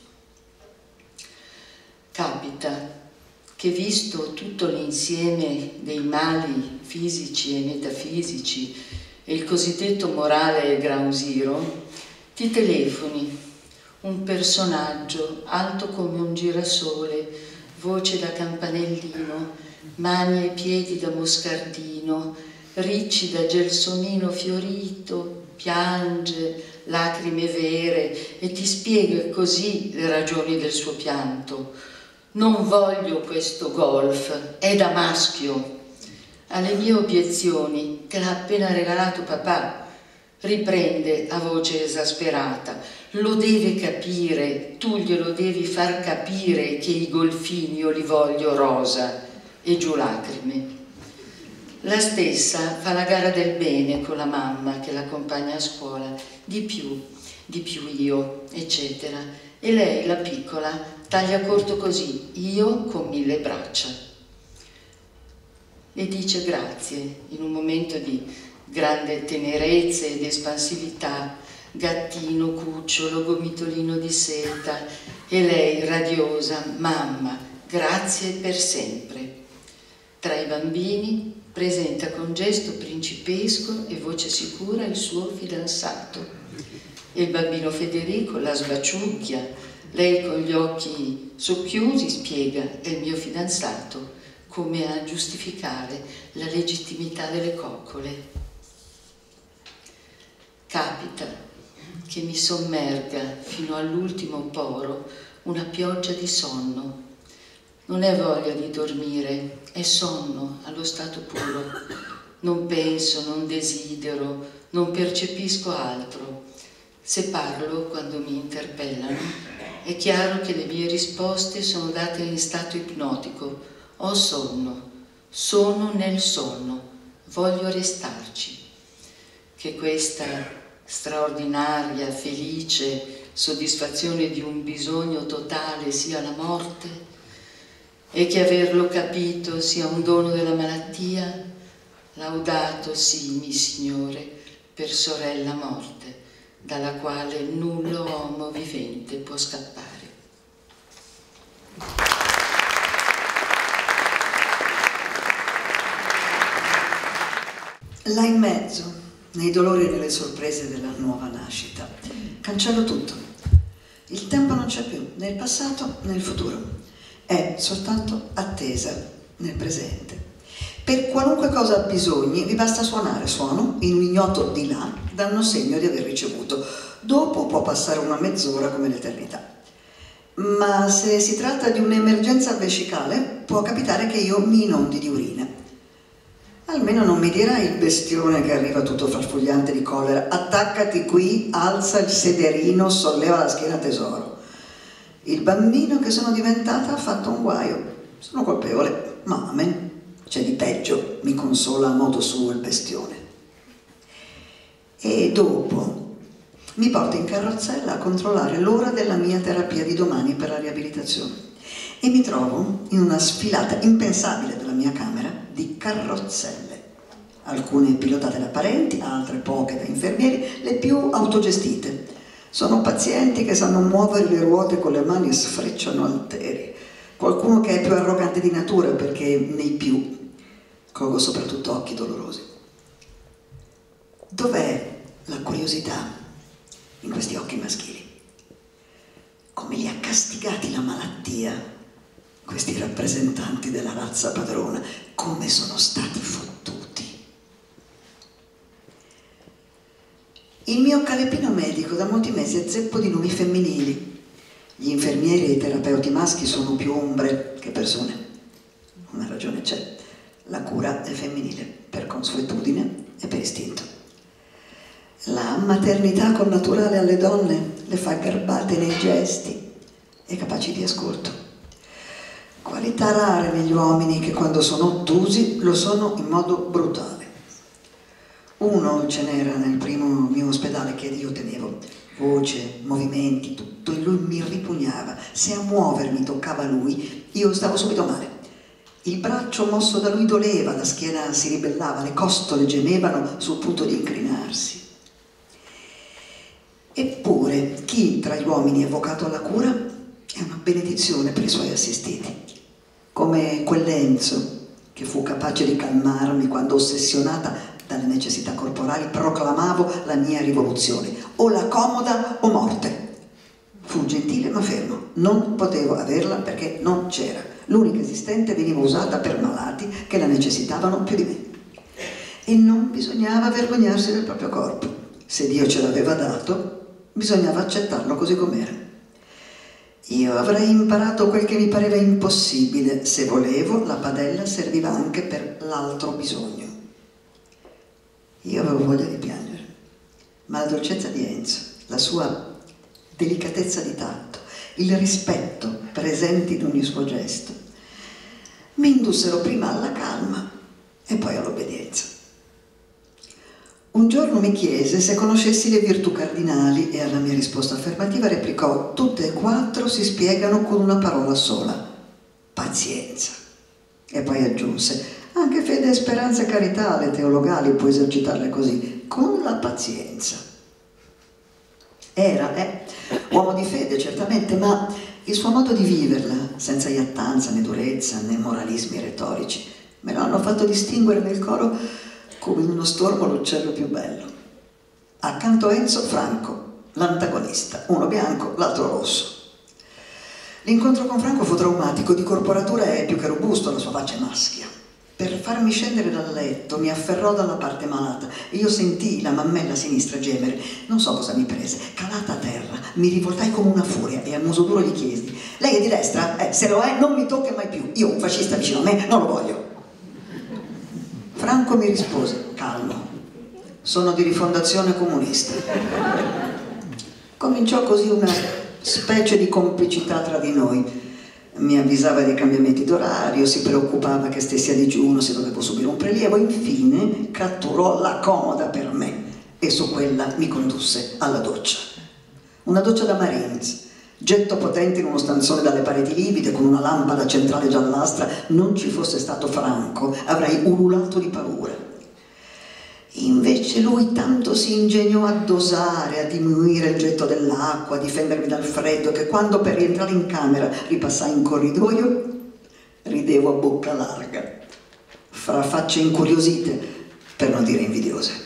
Speaker 5: Capita che, visto tutto l'insieme dei mali fisici e metafisici e il cosiddetto morale ground zero, ti telefoni un personaggio alto come un girasole, voce da campanellino, mani e piedi da moscardino, ricci da gelsomino fiorito, piange, lacrime vere, e ti spiega così le ragioni del suo pianto. Non voglio questo golf, è da maschio. Alle mie obiezioni, te l'ha appena regalato papà, riprende a voce esasperata. Lo deve capire, tu glielo devi far capire che i golfini io li voglio rosa, e giù lacrime. La stessa fa la gara del bene con la mamma che l'accompagna a scuola, di più, di più io, eccetera. E lei, la piccola, taglia corto così, io con mille braccia. E dice grazie, in un momento di grande tenerezza ed espansività, gattino, cucciolo, gomitolino di seta, e lei radiosa, mamma, grazie per sempre. Tra i bambini presenta con gesto principesco e voce sicura il suo fidanzato. E il bambino Federico la sbaciucchia. Lei con gli occhi socchiusi spiega, è il mio fidanzato, come a giustificare la legittimità delle coccole. Capita che mi sommerga fino all'ultimo poro una pioggia di sonno. Non è voglia di dormire, è sonno allo stato puro. Non penso, non desidero, non percepisco altro. Se parlo quando mi interpellano, è chiaro che le mie risposte sono date in stato ipnotico. Ho sonno, sono nel sonno, voglio restarci. Che questa straordinaria, felice, soddisfazione di un bisogno totale sia la morte, e che averlo capito sia un dono della malattia? Laudato sii, Signore, per sorella morte, dalla quale nullo uomo vivente può scappare.
Speaker 6: Là in mezzo, nei dolori e nelle sorprese della nuova nascita, cancello tutto. Il tempo non c'è più, né il passato né il futuro. È soltanto attesa nel presente. Per qualunque cosa abbisogni, vi basta suonare, suono, in un ignoto di là, danno segno di aver ricevuto. Dopo può passare una mezz'ora come l'eternità. Ma se si tratta di un'emergenza vescicale, può capitare che io mi inondi di urine. Almeno non mi dirà il bestione che arriva tutto farfugliante di collera: attaccati qui, alza il sederino, solleva la schiena tesoro. Il bambino che sono diventata ha fatto un guaio. Sono colpevole, ma amen. C'è di peggio, mi consola a modo suo il bestione. E dopo mi porta in carrozzella a controllare l'ora della mia terapia di domani per la riabilitazione. E mi trovo in una sfilata impensabile della mia camera di carrozzelle, alcune pilotate da parenti, altre poche da infermieri, le più autogestite. Sono pazienti che sanno muovere le ruote con le mani e sfrecciano alteri. Qualcuno che è più arrogante di natura, perché nei più colgo soprattutto occhi dolorosi. Dov'è la curiosità in questi occhi maschili? Come li ha castigati la malattia, questi rappresentanti della razza padrona, come sono stati fottuti. Il mio calepino medico da molti mesi è zeppo di nomi femminili. Gli infermieri e i terapeuti maschi sono più ombre che persone. Una ragione c'è: la cura è femminile, per consuetudine e per istinto. La maternità connaturale alle donne le fa garbate nei gesti e capaci di ascolto. Qualità rare negli uomini che quando sono ottusi lo sono in modo brutale. Uno ce n'era nel primo mio ospedale che io tenevo. Voce, movimenti, tutto, e lui mi ripugnava. Se a muovermi toccava lui, io stavo subito male. Il braccio mosso da lui doleva, la schiena si ribellava, le costole gemevano sul punto di incrinarsi. Eppure, chi tra gli uomini è vocato alla cura è una benedizione per i suoi assistiti. Come quell'Enzo che fu capace di calmarmi quando, ossessionata dalle necessità corporali, proclamavo la mia rivoluzione: o la comoda o morte. Fu gentile ma fermo, non potevo averla perché non c'era. L'unica esistente veniva usata per malati che la necessitavano più di me. E non bisognava vergognarsi del proprio corpo. Se Dio ce l'aveva dato, bisognava accettarlo così com'era. Io avrei imparato quel che mi pareva impossibile. Se volevo, la padella serviva anche per l'altro bisogno. Io avevo voglia di piangere, ma la dolcezza di Enzo, la sua delicatezza di tatto, il rispetto presenti in ogni suo gesto, mi indussero prima alla calma e poi all'obbedienza. Un giorno mi chiese se conoscessi le virtù cardinali e alla mia risposta affermativa replicò: tutte e quattro si spiegano con una parola sola: pazienza. E poi aggiunse: anche fede, speranza e carità, le teologali, puoi esercitarle così, con la pazienza. Era, eh, uomo di fede certamente, ma il suo modo di viverla, senza iattanza né durezza né moralismi retorici, me lo hanno fatto distinguere nel coro come in uno stormo l'uccello più bello. Accanto a Enzo, Franco, l'antagonista, uno bianco, l'altro rosso. L'incontro con Franco fu traumatico, di corporatura è più che robusto, la sua faccia è maschia. Per farmi scendere dal letto mi afferrò dalla parte malata e io sentii la mammella sinistra gemere. Non so cosa mi prese. Calata a terra, mi rivoltai come una furia e a muso duro gli chiesi: lei è di destra? Eh, se lo è non mi tocca mai più. Io un fascista vicino a me non lo voglio. Franco mi rispose, calmo: sono di rifondazione comunista. Cominciò così una specie di complicità tra di noi. Mi avvisava dei cambiamenti d'orario, si preoccupava che stessi a digiuno se dovevo subire un prelievo. Infine catturò la comoda per me e e su quella mi condusse alla doccia. Una doccia da Marines, getto potente in uno stanzone dalle pareti livide con una lampada centrale giallastra. Non ci fosse stato Franco, avrei ululato di paura. Invece lui tanto si ingegnò a dosare, a diminuire il getto dell'acqua, a difendermi dal freddo, che quando per rientrare in camera ripassai in corridoio, ridevo a bocca larga, fra facce incuriosite, per non dire invidiose.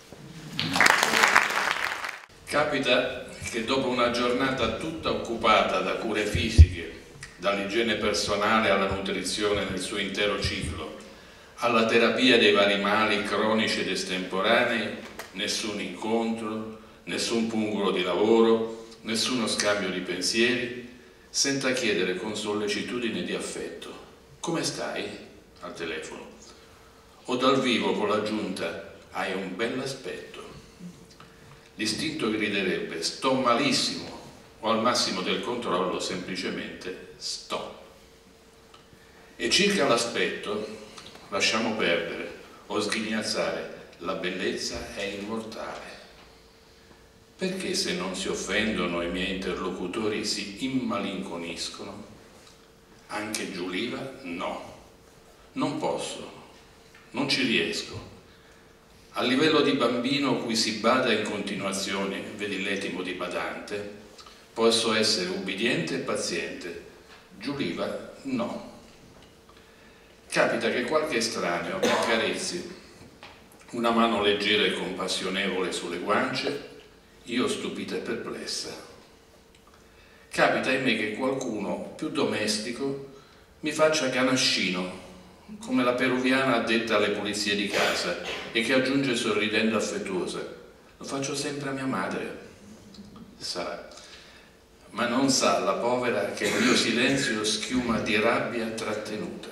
Speaker 7: Capita che dopo una giornata tutta occupata da cure fisiche, dall'igiene personale alla nutrizione nel suo intero ciclo, alla terapia dei vari mali cronici ed estemporanei, nessun incontro, nessun pungolo di lavoro, nessuno scambio di pensieri, senta chiedere con sollecitudine di affetto: come stai? Al telefono. O dal vivo con l'aggiunta: hai un bell'aspetto. L'istinto griderebbe: sto malissimo, o al massimo del controllo semplicemente sto. E circa l'aspetto, lasciamo perdere o sghignazzare, la bellezza è immortale. Perché se non si offendono i miei interlocutori si immalinconiscono? Anche Giuliva? No, non posso, non ci riesco. A livello di bambino cui si bada in continuazione, vedi l'etimo di badante, posso essere ubbidiente e paziente. Giuliva? No. Capita che qualche estraneo mi accarezzi una mano leggera e compassionevole sulle guance, io stupita e perplessa. Capita in me che qualcuno più domestico mi faccia canascino, come la peruviana addetta alle pulizie di casa, e che aggiunge sorridendo affettuosa: lo faccio sempre a mia madre. Sa, ma non sa la povera che il mio silenzio schiuma di rabbia trattenuta.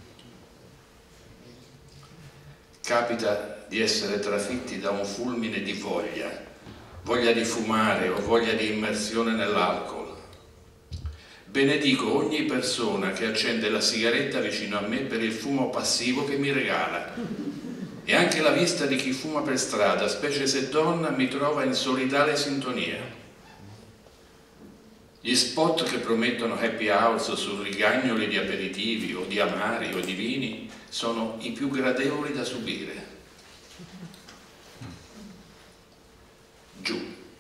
Speaker 7: Capita di essere trafitti da un fulmine di voglia, voglia di fumare o voglia di immersione nell'alcol. Benedico ogni persona che accende la sigaretta vicino a me per il fumo passivo che mi regala, e anche la vista di chi fuma per strada, specie se donna, mi trova in solidale sintonia. Gli spot che promettono happy hours su rigagnoli di aperitivi o di amari o di vini sono i più gradevoli da subire. Giù.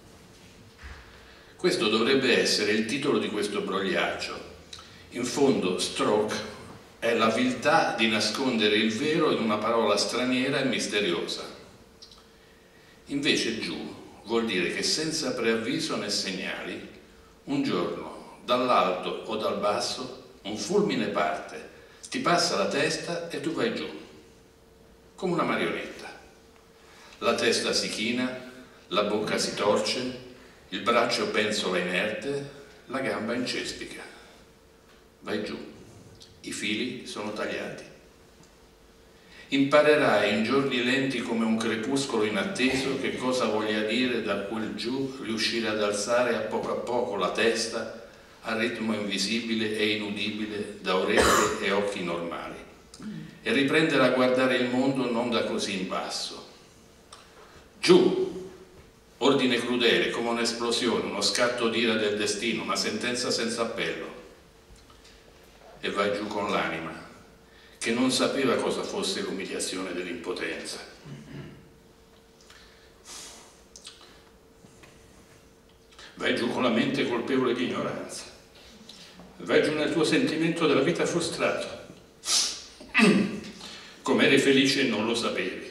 Speaker 7: Questo dovrebbe essere il titolo di questo brogliaccio. In fondo, stroke è la viltà di nascondere il vero in una parola straniera e misteriosa. Invece giù vuol dire che senza preavviso né segnali, un giorno, dall'alto o dal basso, un fulmine parte, ti passa la testa e tu vai giù, come una marionetta. La testa si china, la bocca si torce, il braccio penzola inerte, la gamba incespica. Vai giù, i fili sono tagliati. Imparerai in giorni lenti come un crepuscolo inatteso che cosa voglia dire da quel giù riuscire ad alzare a poco a poco la testa a ritmo invisibile e inudibile da orecchie e occhi normali, e riprendere a guardare il mondo non da così in basso. Giù, ordine crudele come un'esplosione, uno scatto d'ira del destino, una sentenza senza appello. E vai giù con l'anima che non sapeva cosa fosse l'umiliazione dell'impotenza. Vai giù con la mente colpevole di ignoranza. Vai giù nel tuo sentimento della vita frustrato. Come eri felice e non lo sapevi.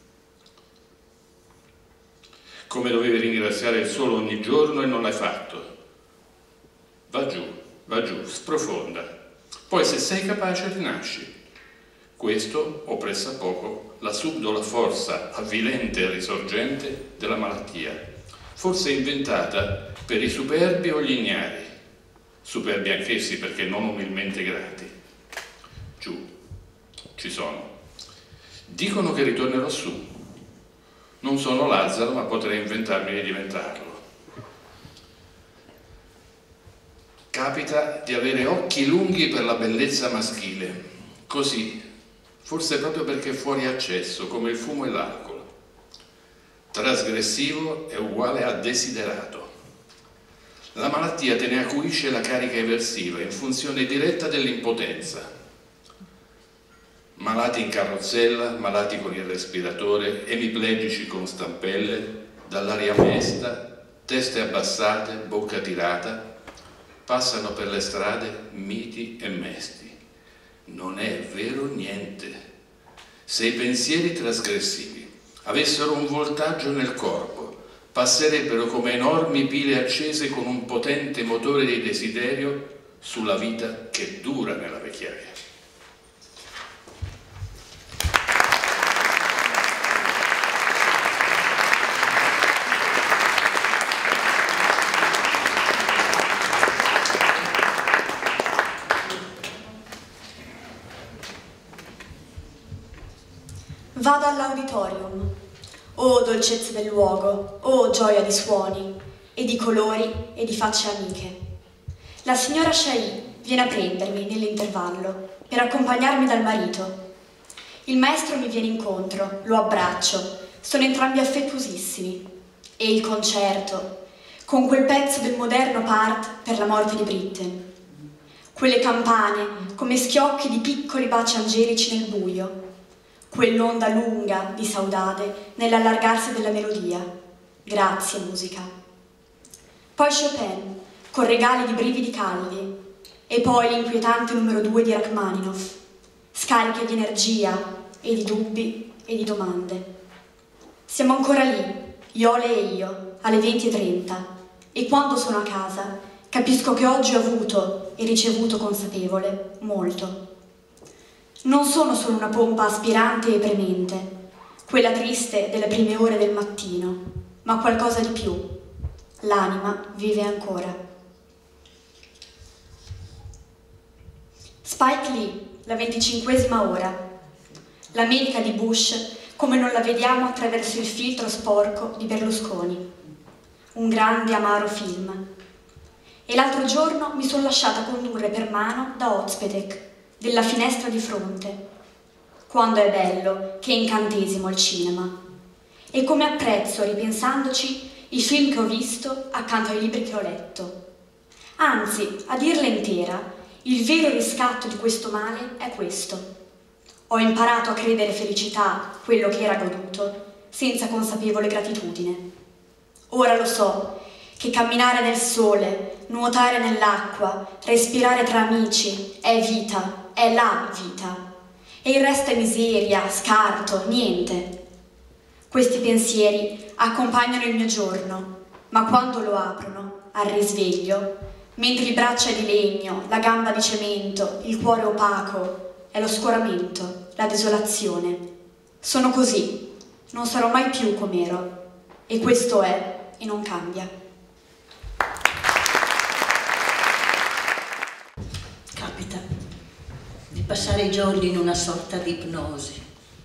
Speaker 7: Come dovevi ringraziare il sole ogni giorno e non l'hai fatto. Va giù, va giù, sprofonda. Poi se sei capace rinasci. Questo o pressappoco la subdola forza avvilente e risorgente della malattia, forse inventata per i superbi o gli ignari, superbi anch'essi perché non umilmente grati. Giù, ci sono. Dicono che ritornerò su. Non sono Lazzaro, ma potrei inventarmi di diventarlo. Capita di avere occhi lunghi per la bellezza maschile, così, forse proprio perché fuori accesso, come il fumo e l'alcol. Trasgressivo è uguale a desiderato. La malattia te ne acuisce la carica eversiva in funzione diretta dell'impotenza. Malati in carrozzella, malati con il respiratore, emiplegici con stampelle, dall'aria mesta, teste abbassate, bocca tirata, passano per le strade miti e mesti. Non è vero niente. Se i pensieri trasgressivi avessero un voltaggio nel corpo, passerebbero come enormi pile accese con un potente motore di desiderio sulla vita che dura nella vecchiaia.
Speaker 8: Vado all'auditorium. Oh dolcezza del luogo, oh gioia di suoni, e di colori e di facce amiche. La signora Shai viene a prendermi nell'intervallo per accompagnarmi dal marito. Il maestro mi viene incontro, lo abbraccio, sono entrambi affettuosissimi. E il concerto, con quel pezzo del moderno part per la morte di Britten. Quelle campane come schiocchi di piccoli baci angelici nel buio. Quell'onda lunga di saudade nell'allargarsi della melodia. Grazie, musica. Poi Chopin, con regali di brividi caldi, e poi l'inquietante numero due di Rachmaninoff, scariche di energia e di dubbi e di domande. Siamo ancora lì, Iole e io, alle venti e trenta, e quando sono a casa capisco che oggi ho avuto e ricevuto consapevole molto. Non sono solo una pompa aspirante e premente, quella triste delle prime ore del mattino, ma qualcosa di più. L'anima vive ancora. Spike Lee, la venticinquesima ora. L'America di Bush come non la vediamo attraverso il filtro sporco di Berlusconi. Un grande amaro film. E l'altro giorno mi sono lasciata condurre per mano da Ozpetek, della finestra di fronte. Quando è bello, che incantesimo il cinema. E come apprezzo, ripensandoci, i film che ho visto accanto ai libri che ho letto. Anzi, a dirla intera, il vero riscatto di questo male è questo. Ho imparato a credere felicità, quello che era goduto, senza consapevole gratitudine. Ora lo so, che camminare nel sole, nuotare nell'acqua, respirare tra amici, è vita, è la vita. E il resto è miseria, scarto, niente. Questi pensieri accompagnano il mio giorno, ma quando lo aprono, al risveglio, mentre il braccio è di legno, la gamba di cemento, il cuore opaco, è lo scoramento, la desolazione. Sono così, non sarò mai più com'ero, e questo è e non cambia.
Speaker 9: Capita di passare i giorni in una sorta di ipnosi.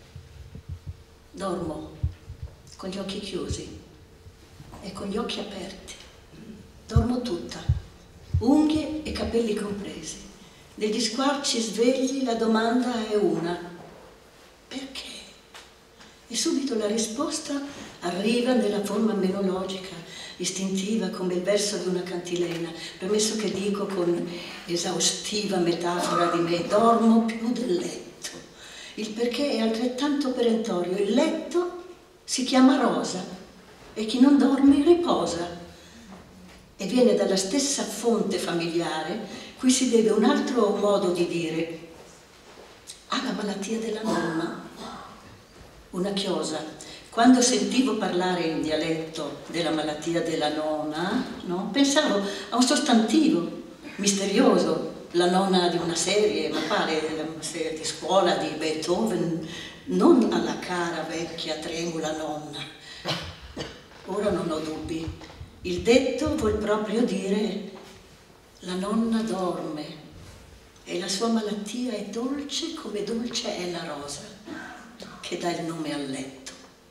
Speaker 9: Dormo con gli occhi chiusi e con gli occhi aperti. Dormo tutta, unghie e capelli compresi. Negli squarci svegli la domanda è una: perché? E subito la risposta arriva nella forma meno logica, istintiva, come il verso di una cantilena. Permesso che dico con esaustiva metafora di me: dormo più del letto. Il perché è altrettanto perentorio: il letto si chiama rosa e chi non dorme riposa. E viene dalla stessa fonte familiare. Qui si deve un altro modo di dire: ha la malattia della nonna. Una chiosa. Quando sentivo parlare in dialetto della malattia della nonna, no, pensavo a un sostantivo misterioso, la nonna di una serie, ma pare della serie di scuola di Beethoven, non alla cara vecchia tremula nonna. Ora non ho dubbi. Il detto vuol proprio dire: la nonna dorme e la sua malattia è dolce come dolce è la rosa che dà il nome al letto.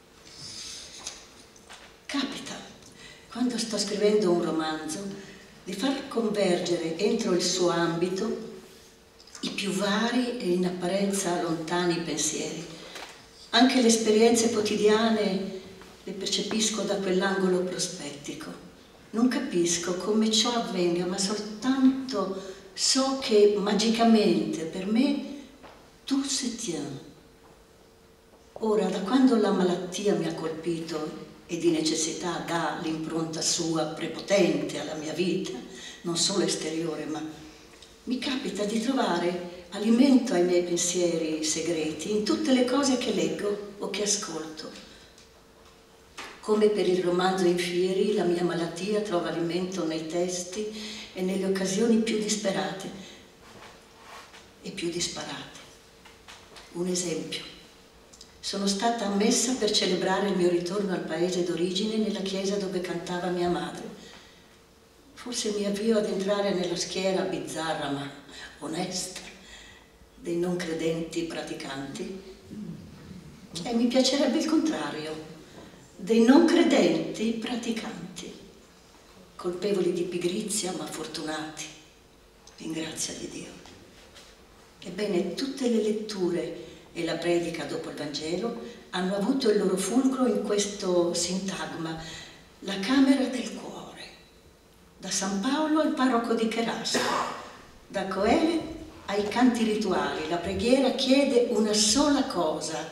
Speaker 9: Capita, quando sto scrivendo un romanzo, di far convergere entro il suo ambito i più vari e in apparenza lontani pensieri. Anche le esperienze quotidiane le percepisco da quell'angolo prospettico. Non capisco come ciò avvenga, ma soltanto so che magicamente per me tout se tient. Ora, da quando la malattia mi ha colpito e di necessità dà l'impronta sua prepotente alla mia vita, non solo esteriore, ma mi capita di trovare alimento ai miei pensieri segreti in tutte le cose che leggo o che ascolto. Come per il romanzo Infieri, la mia malattia trova alimento nei testi e nelle occasioni più disperate e più disparate. Un esempio. Sono stata ammessa per celebrare il mio ritorno al paese d'origine nella chiesa dove cantava mia madre. Forse mi avvio ad entrare nella schiera bizzarra ma onesta dei non credenti praticanti. E mi piacerebbe il contrario, dei non credenti praticanti, colpevoli di pigrizia ma fortunati, in grazia di Dio. Ebbene, tutte le letture e la predica dopo il Vangelo hanno avuto il loro fulcro in questo sintagma, la camera del cuore, da San Paolo al parroco di Cherasco, da Coele ai canti rituali. La preghiera chiede una sola cosa: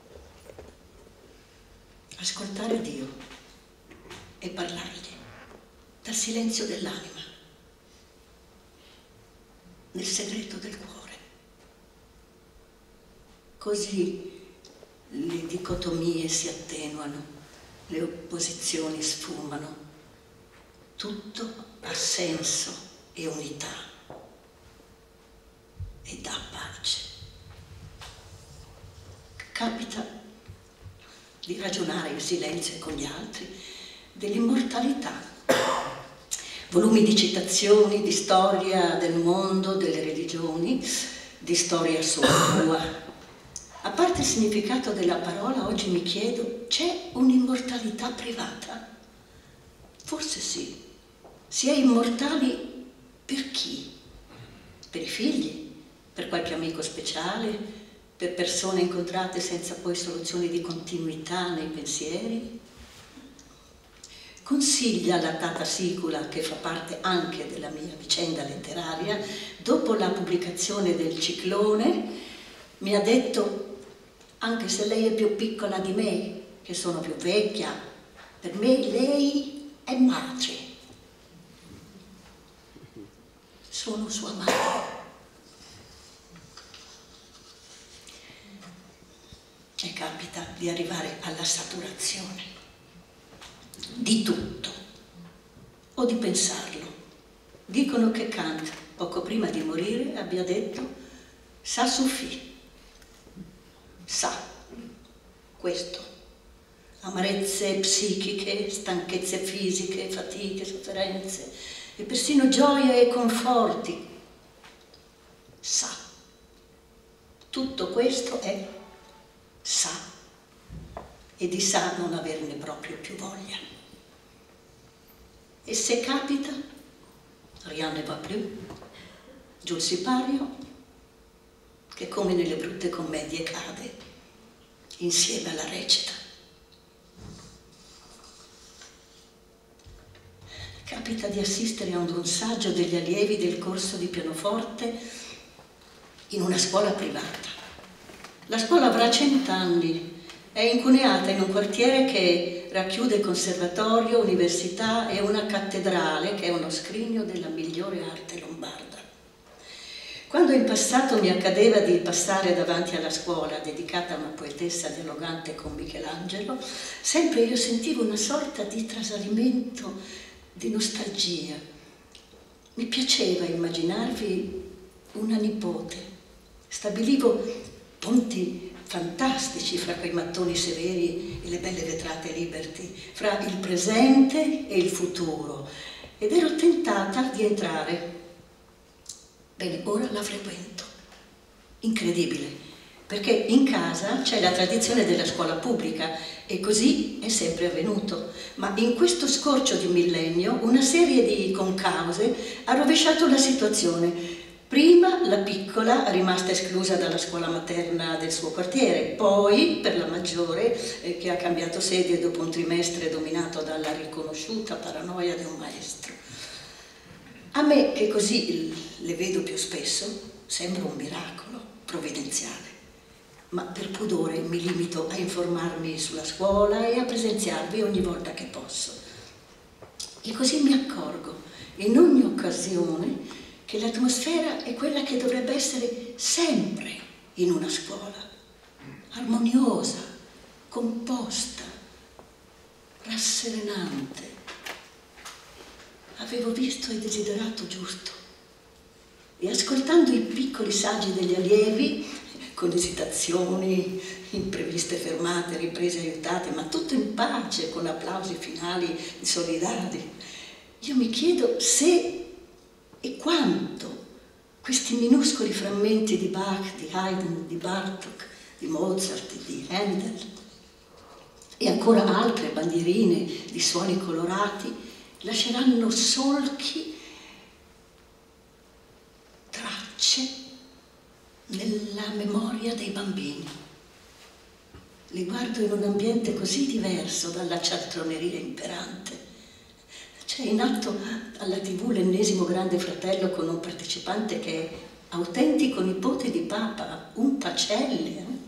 Speaker 9: ascoltare Dio e parlargli dal silenzio dell'anima, nel segreto del cuore. Così le dicotomie si attenuano, le opposizioni sfumano, tutto ha senso e unità e dà pace. Capita di ragionare in silenzio con gli altri dell'immortalità. Volumi di citazioni, di storia del mondo, delle religioni, di storia sua. A parte il significato della parola, oggi mi chiedo, c'è un'immortalità privata? Forse sì. Si è immortali per chi? Per i figli? Per qualche amico speciale? Per persone incontrate senza poi soluzioni di continuità nei pensieri? Consiglia alla Tata Sicula, che fa parte anche della mia vicenda letteraria, dopo la pubblicazione del Ciclone, mi ha detto: anche se lei è più piccola di me, che sono più vecchia, per me lei è madre. Sono sua madre. E capita di arrivare alla saturazione di tutto o di pensarlo. Dicono che Kant, poco prima di morire, abbia detto: ça suffit. Sa, questo, amarezze psichiche, stanchezze fisiche, fatiche, sofferenze e persino gioie e conforti. Sa, tutto questo è sa, e di sa non averne proprio più voglia. E se capita, rien ne va plus, giù il sipario, che come nelle brutte commedie cade insieme alla recita. Capita di assistere a un donzaggio degli allievi del corso di pianoforte in una scuola privata. La scuola avrà cent'anni, è incuneata in un quartiere che racchiude conservatorio, università e una cattedrale che è uno scrigno della migliore arte lombarda. Quando in passato mi accadeva di passare davanti alla scuola dedicata a una poetessa dialogante con Michelangelo, sempre io sentivo una sorta di trasalimento, di nostalgia. Mi piaceva immaginarvi una nipote. Stabilivo ponti fantastici fra quei mattoni severi e le belle vetrate Liberty, fra il presente e il futuro, ed ero tentata di entrare. Bene, ora la frequento. Incredibile, perché in casa c'è la tradizione della scuola pubblica e così è sempre avvenuto. Ma in questo scorcio di millennio una serie di concause ha rovesciato la situazione. Prima la piccola, rimasta esclusa dalla scuola materna del suo quartiere, poi per la maggiore eh, che ha cambiato sede dopo un trimestre dominato dalla riconosciuta paranoia di un maestro. A me, che così le vedo più spesso, sembra un miracolo provvidenziale, ma per pudore mi limito a informarmi sulla scuola e a presenziarvi ogni volta che posso. E così mi accorgo in ogni occasione che l'atmosfera è quella che dovrebbe essere sempre in una scuola, armoniosa, composta, rasserenante. Avevo visto e desiderato giusto, e ascoltando i piccoli saggi degli allievi, con esitazioni, impreviste fermate, riprese aiutate, ma tutto in pace, con applausi finali solidari, io mi chiedo se e quanto questi minuscoli frammenti di Bach, di Haydn, di Bartók, di Mozart, di Handel e ancora altre bandierine di suoni colorati lasceranno solchi, tracce nella memoria dei bambini. Li guardo in un ambiente così diverso dalla cialtroneria imperante. C'è in atto alla tivù l'ennesimo Grande Fratello con un partecipante che è autentico nipote di Papa, un Pacelli. Eh?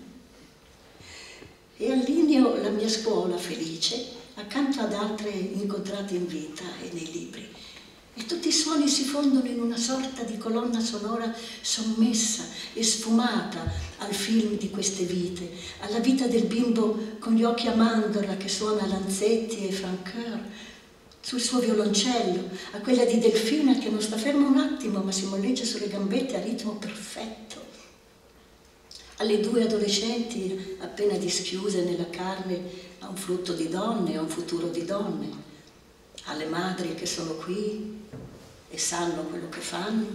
Speaker 9: E allineo la mia scuola felice accanto ad altre incontrate in vita e nei libri. E tutti i suoni si fondono in una sorta di colonna sonora sommessa e sfumata al film di queste vite, alla vita del bimbo con gli occhi a mandorla che suona Lanzetti e Francoeur sul suo violoncello, a quella di Delfina che non sta ferma un attimo ma si molleggia sulle gambette a ritmo perfetto, alle due adolescenti appena dischiuse nella carne a un frutto di donne, a un futuro di donne, alle madri che sono qui e sanno quello che fanno,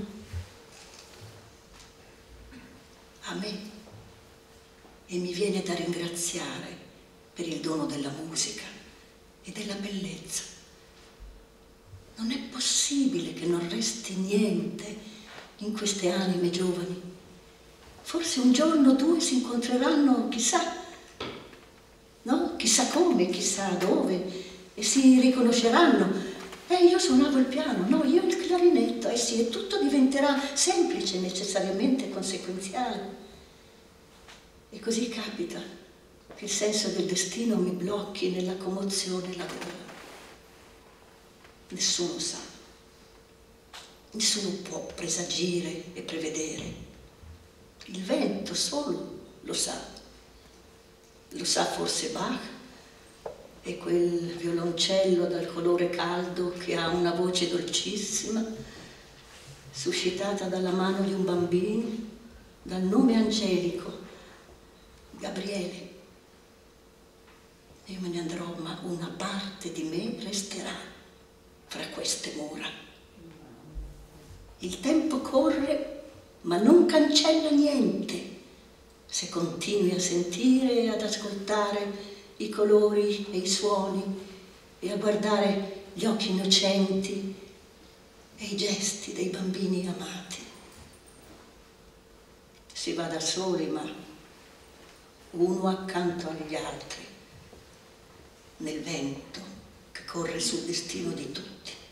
Speaker 9: a me, e mi viene da ringraziare per il dono della musica e della bellezza. Non è possibile che non resti niente in queste anime giovani. Forse un giorno o due si incontreranno, chissà, no? Chissà come, chissà dove, e si riconosceranno. Eh, io suonavo il piano, no, io il clarinetto, eh sì, e tutto diventerà semplice, necessariamente conseguenziale. E così capita che il senso del destino mi blocchi nella commozione la gola. Nessuno sa, nessuno può presagire e prevedere. Il vento solo lo sa. Lo sa forse Bach e quel violoncello dal colore caldo che ha una voce dolcissima, suscitata dalla mano di un bambino, dal nome angelico, Gabriele. Io me ne andrò, ma una parte di me resterà fra queste mura. Il tempo corre, ma non cancella niente, se continui a sentire e ad ascoltare i colori e i suoni e a guardare gli occhi innocenti e i gesti dei bambini amati. Si va da soli, ma uno accanto agli altri, nel vento che corre sul destino di tutti.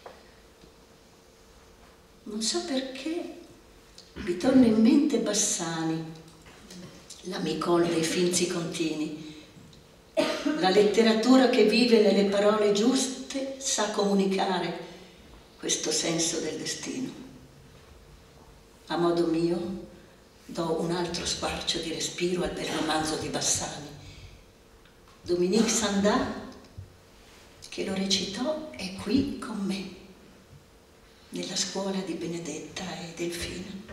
Speaker 9: Non so perché mi torna in mente Bassani, l'amicone dei Finzi Contini. La letteratura che vive nelle parole giuste sa comunicare questo senso del destino. A modo mio do un altro squarcio di respiro al bel romanzo di Bassani. Dominique Sanda, che lo recitò, è qui con me, nella scuola di Benedetta e Delfina.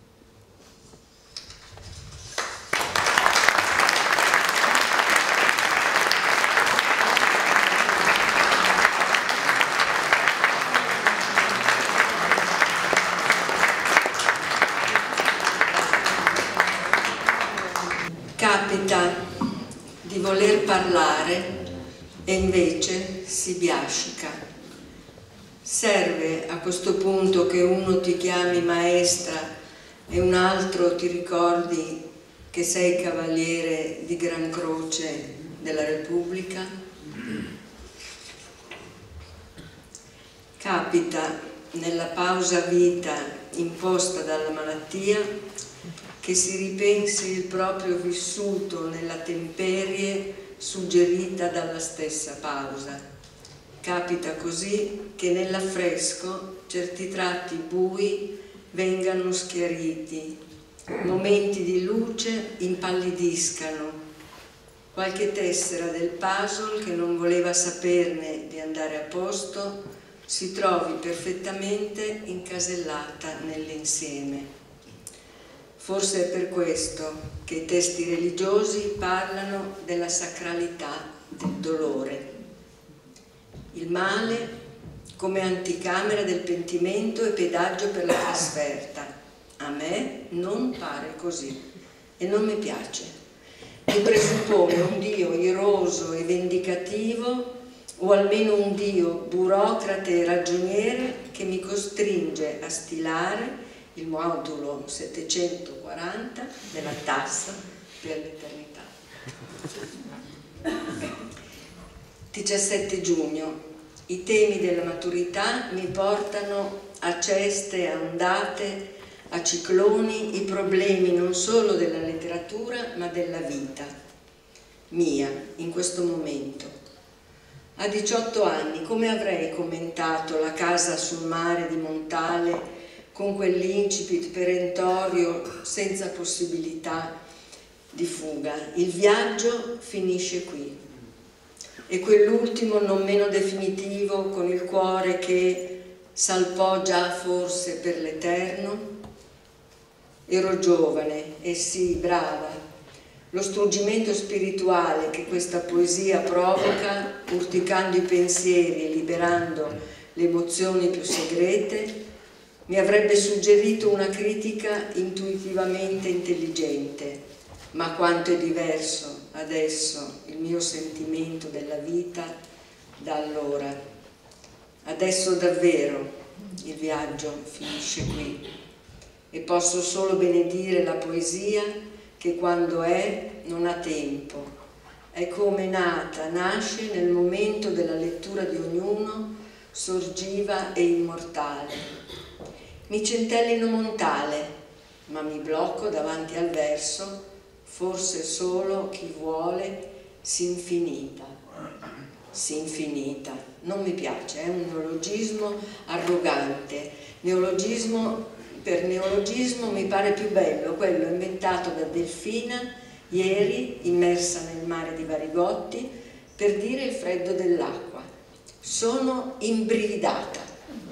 Speaker 10: Capita di voler parlare e invece si biascica. Serve a questo punto che uno ti chiami maestra e un altro ti ricordi che sei cavaliere di Gran Croce della Repubblica? Capita nella pausa vita imposta dalla malattia che si ripensi il proprio vissuto nella temperie suggerita dalla stessa pausa. Capita così che nell'affresco certi tratti bui vengano schiariti, momenti di luce impallidiscano, qualche tessera del puzzle che non voleva saperne di andare a posto si trovi perfettamente incasellata nell'insieme. Forse è per questo che i testi religiosi parlano della sacralità del dolore. Il male come anticamera del pentimento e pedaggio per la trasferta. A me non pare così e non mi piace. Mi presuppone un Dio iroso e vendicativo, o almeno un Dio burocrate e ragioniere che mi costringe a stilare il modulo settecentoquaranta della tassa per l'eternità. diciassette giugno. I temi della maturità mi portano a ceste, a ondate, a cicloni, i problemi non solo della letteratura ma della vita mia in questo momento. A diciotto anni come avrei commentato La casa sul mare di Montale con quell'incipit perentorio senza possibilità di fuga? Il viaggio finisce qui. E quell'ultimo non meno definitivo con il cuore che salpò già forse per l'eterno? Ero giovane e sì, brava. Lo struggimento spirituale che questa poesia provoca, urticando i pensieri e liberando le emozioni più segrete, mi avrebbe suggerito una critica intuitivamente intelligente. Ma quanto è diverso adesso il mio sentimento della vita da allora. Adesso davvero il viaggio finisce qui e posso solo benedire la poesia che quando è non ha tempo. È come nata, nasce nel momento della lettura di ognuno, sorgiva e immortale. Mi centellino Montale, ma mi blocco davanti al verso forse solo chi vuole s'infinita. S'infinita, non mi piace, è un neologismo arrogante. Neologismo, per neologismo mi pare più bello quello inventato da Delfina ieri, immersa nel mare di Varigotti, per dire il freddo dell'acqua. Sono imbrividata.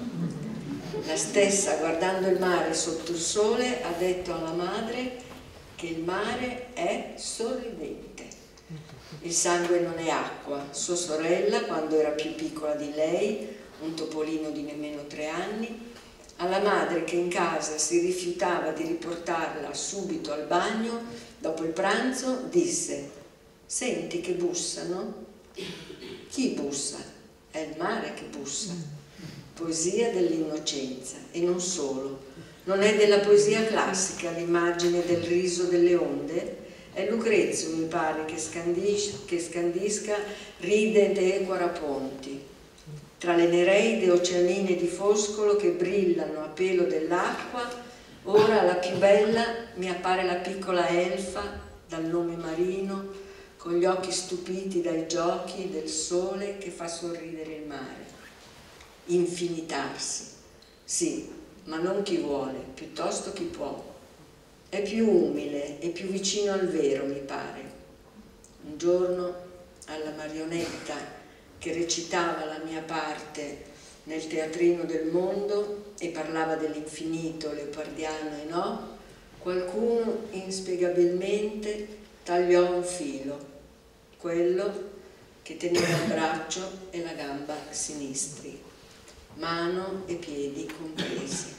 Speaker 10: La stessa, guardando il mare sotto il sole, ha detto alla madre che il mare è sorridente. Il sangue non è acqua. Sua sorella, quando era più piccola di lei, un topolino di nemmeno tre anni, alla madre che in casa si rifiutava di riportarla subito al bagno dopo il pranzo, disse: senti che bussano? Chi bussa? È il mare che bussa. Poesia dell'innocenza, e non solo. Non è della poesia classica l'immagine del riso delle onde? È Lucrezio, mi pare, che, scandis che scandisca ride de Quaraponti. Tra le nereide oceanine di Foscolo che brillano a pelo dell'acqua, ora la più bella mi appare la piccola elfa dal nome Marino, con gli occhi stupiti dai giochi del sole che fa sorridere il mare. Infinitarsi, sì, ma non chi vuole, piuttosto chi può. È più umile e più vicino al vero, mi pare. Un giorno, alla marionetta che recitava la mia parte nel teatrino del mondo e parlava dell'infinito leopardiano e no, qualcuno inspiegabilmente tagliò un filo, quello che teneva il braccio e la gamba sinistri, mano e piedi compresi.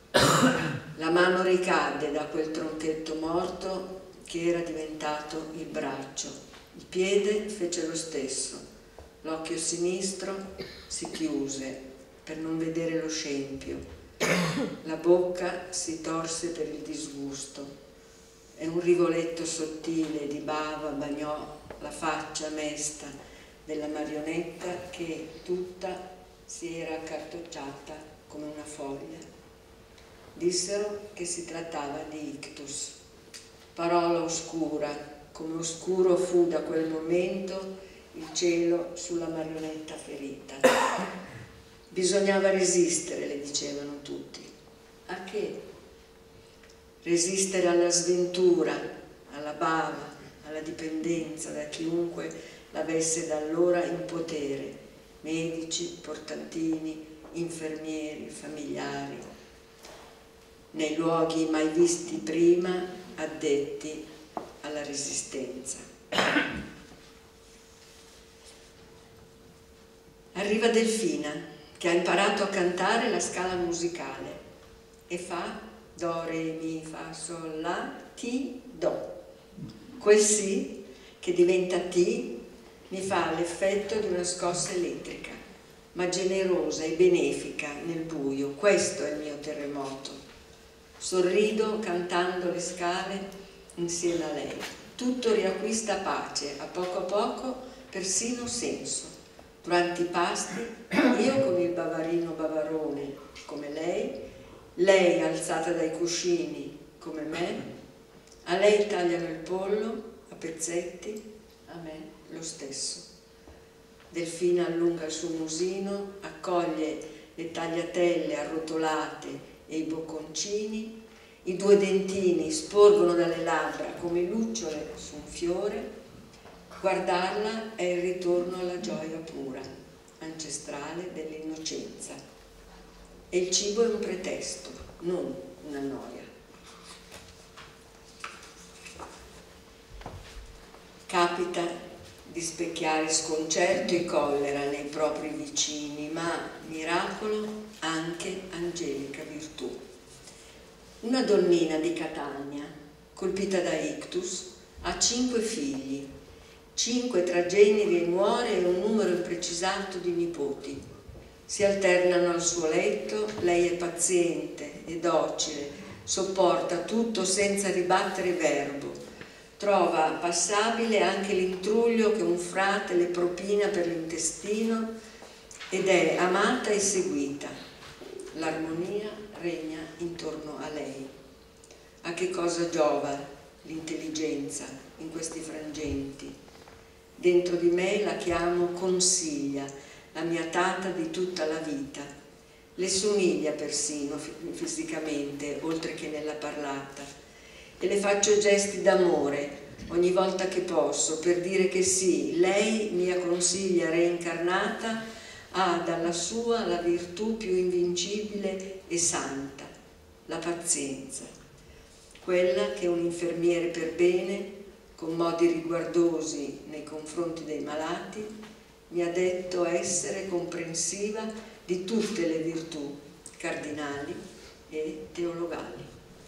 Speaker 10: La mano ricadde da quel tronchetto morto che era diventato il braccio. Il piede fece lo stesso. L'occhio sinistro si chiuse per non vedere lo scempio La bocca si torse per il disgusto e un rigoletto sottile di bava bagnò la faccia mesta della marionetta che tutta si era accartocciata come una foglia. Dissero che si trattava di ictus, parola oscura, come oscuro fu da quel momento il cielo sulla marionetta ferita. Bisognava resistere, le dicevano tutti. A che? Resistere alla sventura, alla bava, alla dipendenza da chiunque l'avesse da allora in potere, medici, portantini, infermieri, familiari, nei luoghi mai visti prima, addetti alla resistenza. Arriva Delfina, che ha imparato a cantare la scala musicale e fa do, re, mi, fa, sol, la, ti, do. Quel si, che diventa ti, mi fa l'effetto di una scossa elettrica, ma generosa e benefica nel buio. Questo è il mio terremoto. Sorrido cantando le scale insieme a lei. Tutto riacquista pace, a poco a poco persino senso. Durante i pasti, io con il bavarino bavarone come lei, lei alzata dai cuscini come me, a lei tagliano il pollo a pezzetti, a me lo stesso. Delfina allunga il suo musino, accoglie le tagliatelle arrotolate e i bocconcini, i due dentini sporgono dalle labbra come lucciole su un fiore. Guardarla è il ritorno alla gioia pura, ancestrale dell'innocenza. E il cibo è un pretesto, non una noia. Capita di specchiare sconcerto e collera nei propri vicini, ma, miracolo, anche angelica virtù. Una donnina di Catania, colpita da ictus, ha cinque figli, cinque tra generi e nuore e un numero imprecisato di nipoti. Si alternano al suo letto, lei è paziente e docile, sopporta tutto senza ribattere verbo. Trova passabile anche l'intruglio che un frate le propina per l'intestino ed è amata e seguita. L'armonia regna intorno a lei. A che cosa giova l'intelligenza in questi frangenti? Dentro di me la chiamo Consiglia, la mia tata di tutta la vita. Le somiglia persino fisicamente, oltre che nella parlata, e le faccio gesti d'amore ogni volta che posso per dire che sì, lei, mia Consiglia reincarnata, ha dalla sua la virtù più invincibile e santa, la pazienza, quella che un infermiere per bene, con modi riguardosi nei confronti dei malati, mi ha detto essere comprensiva di tutte le virtù cardinali e teologali.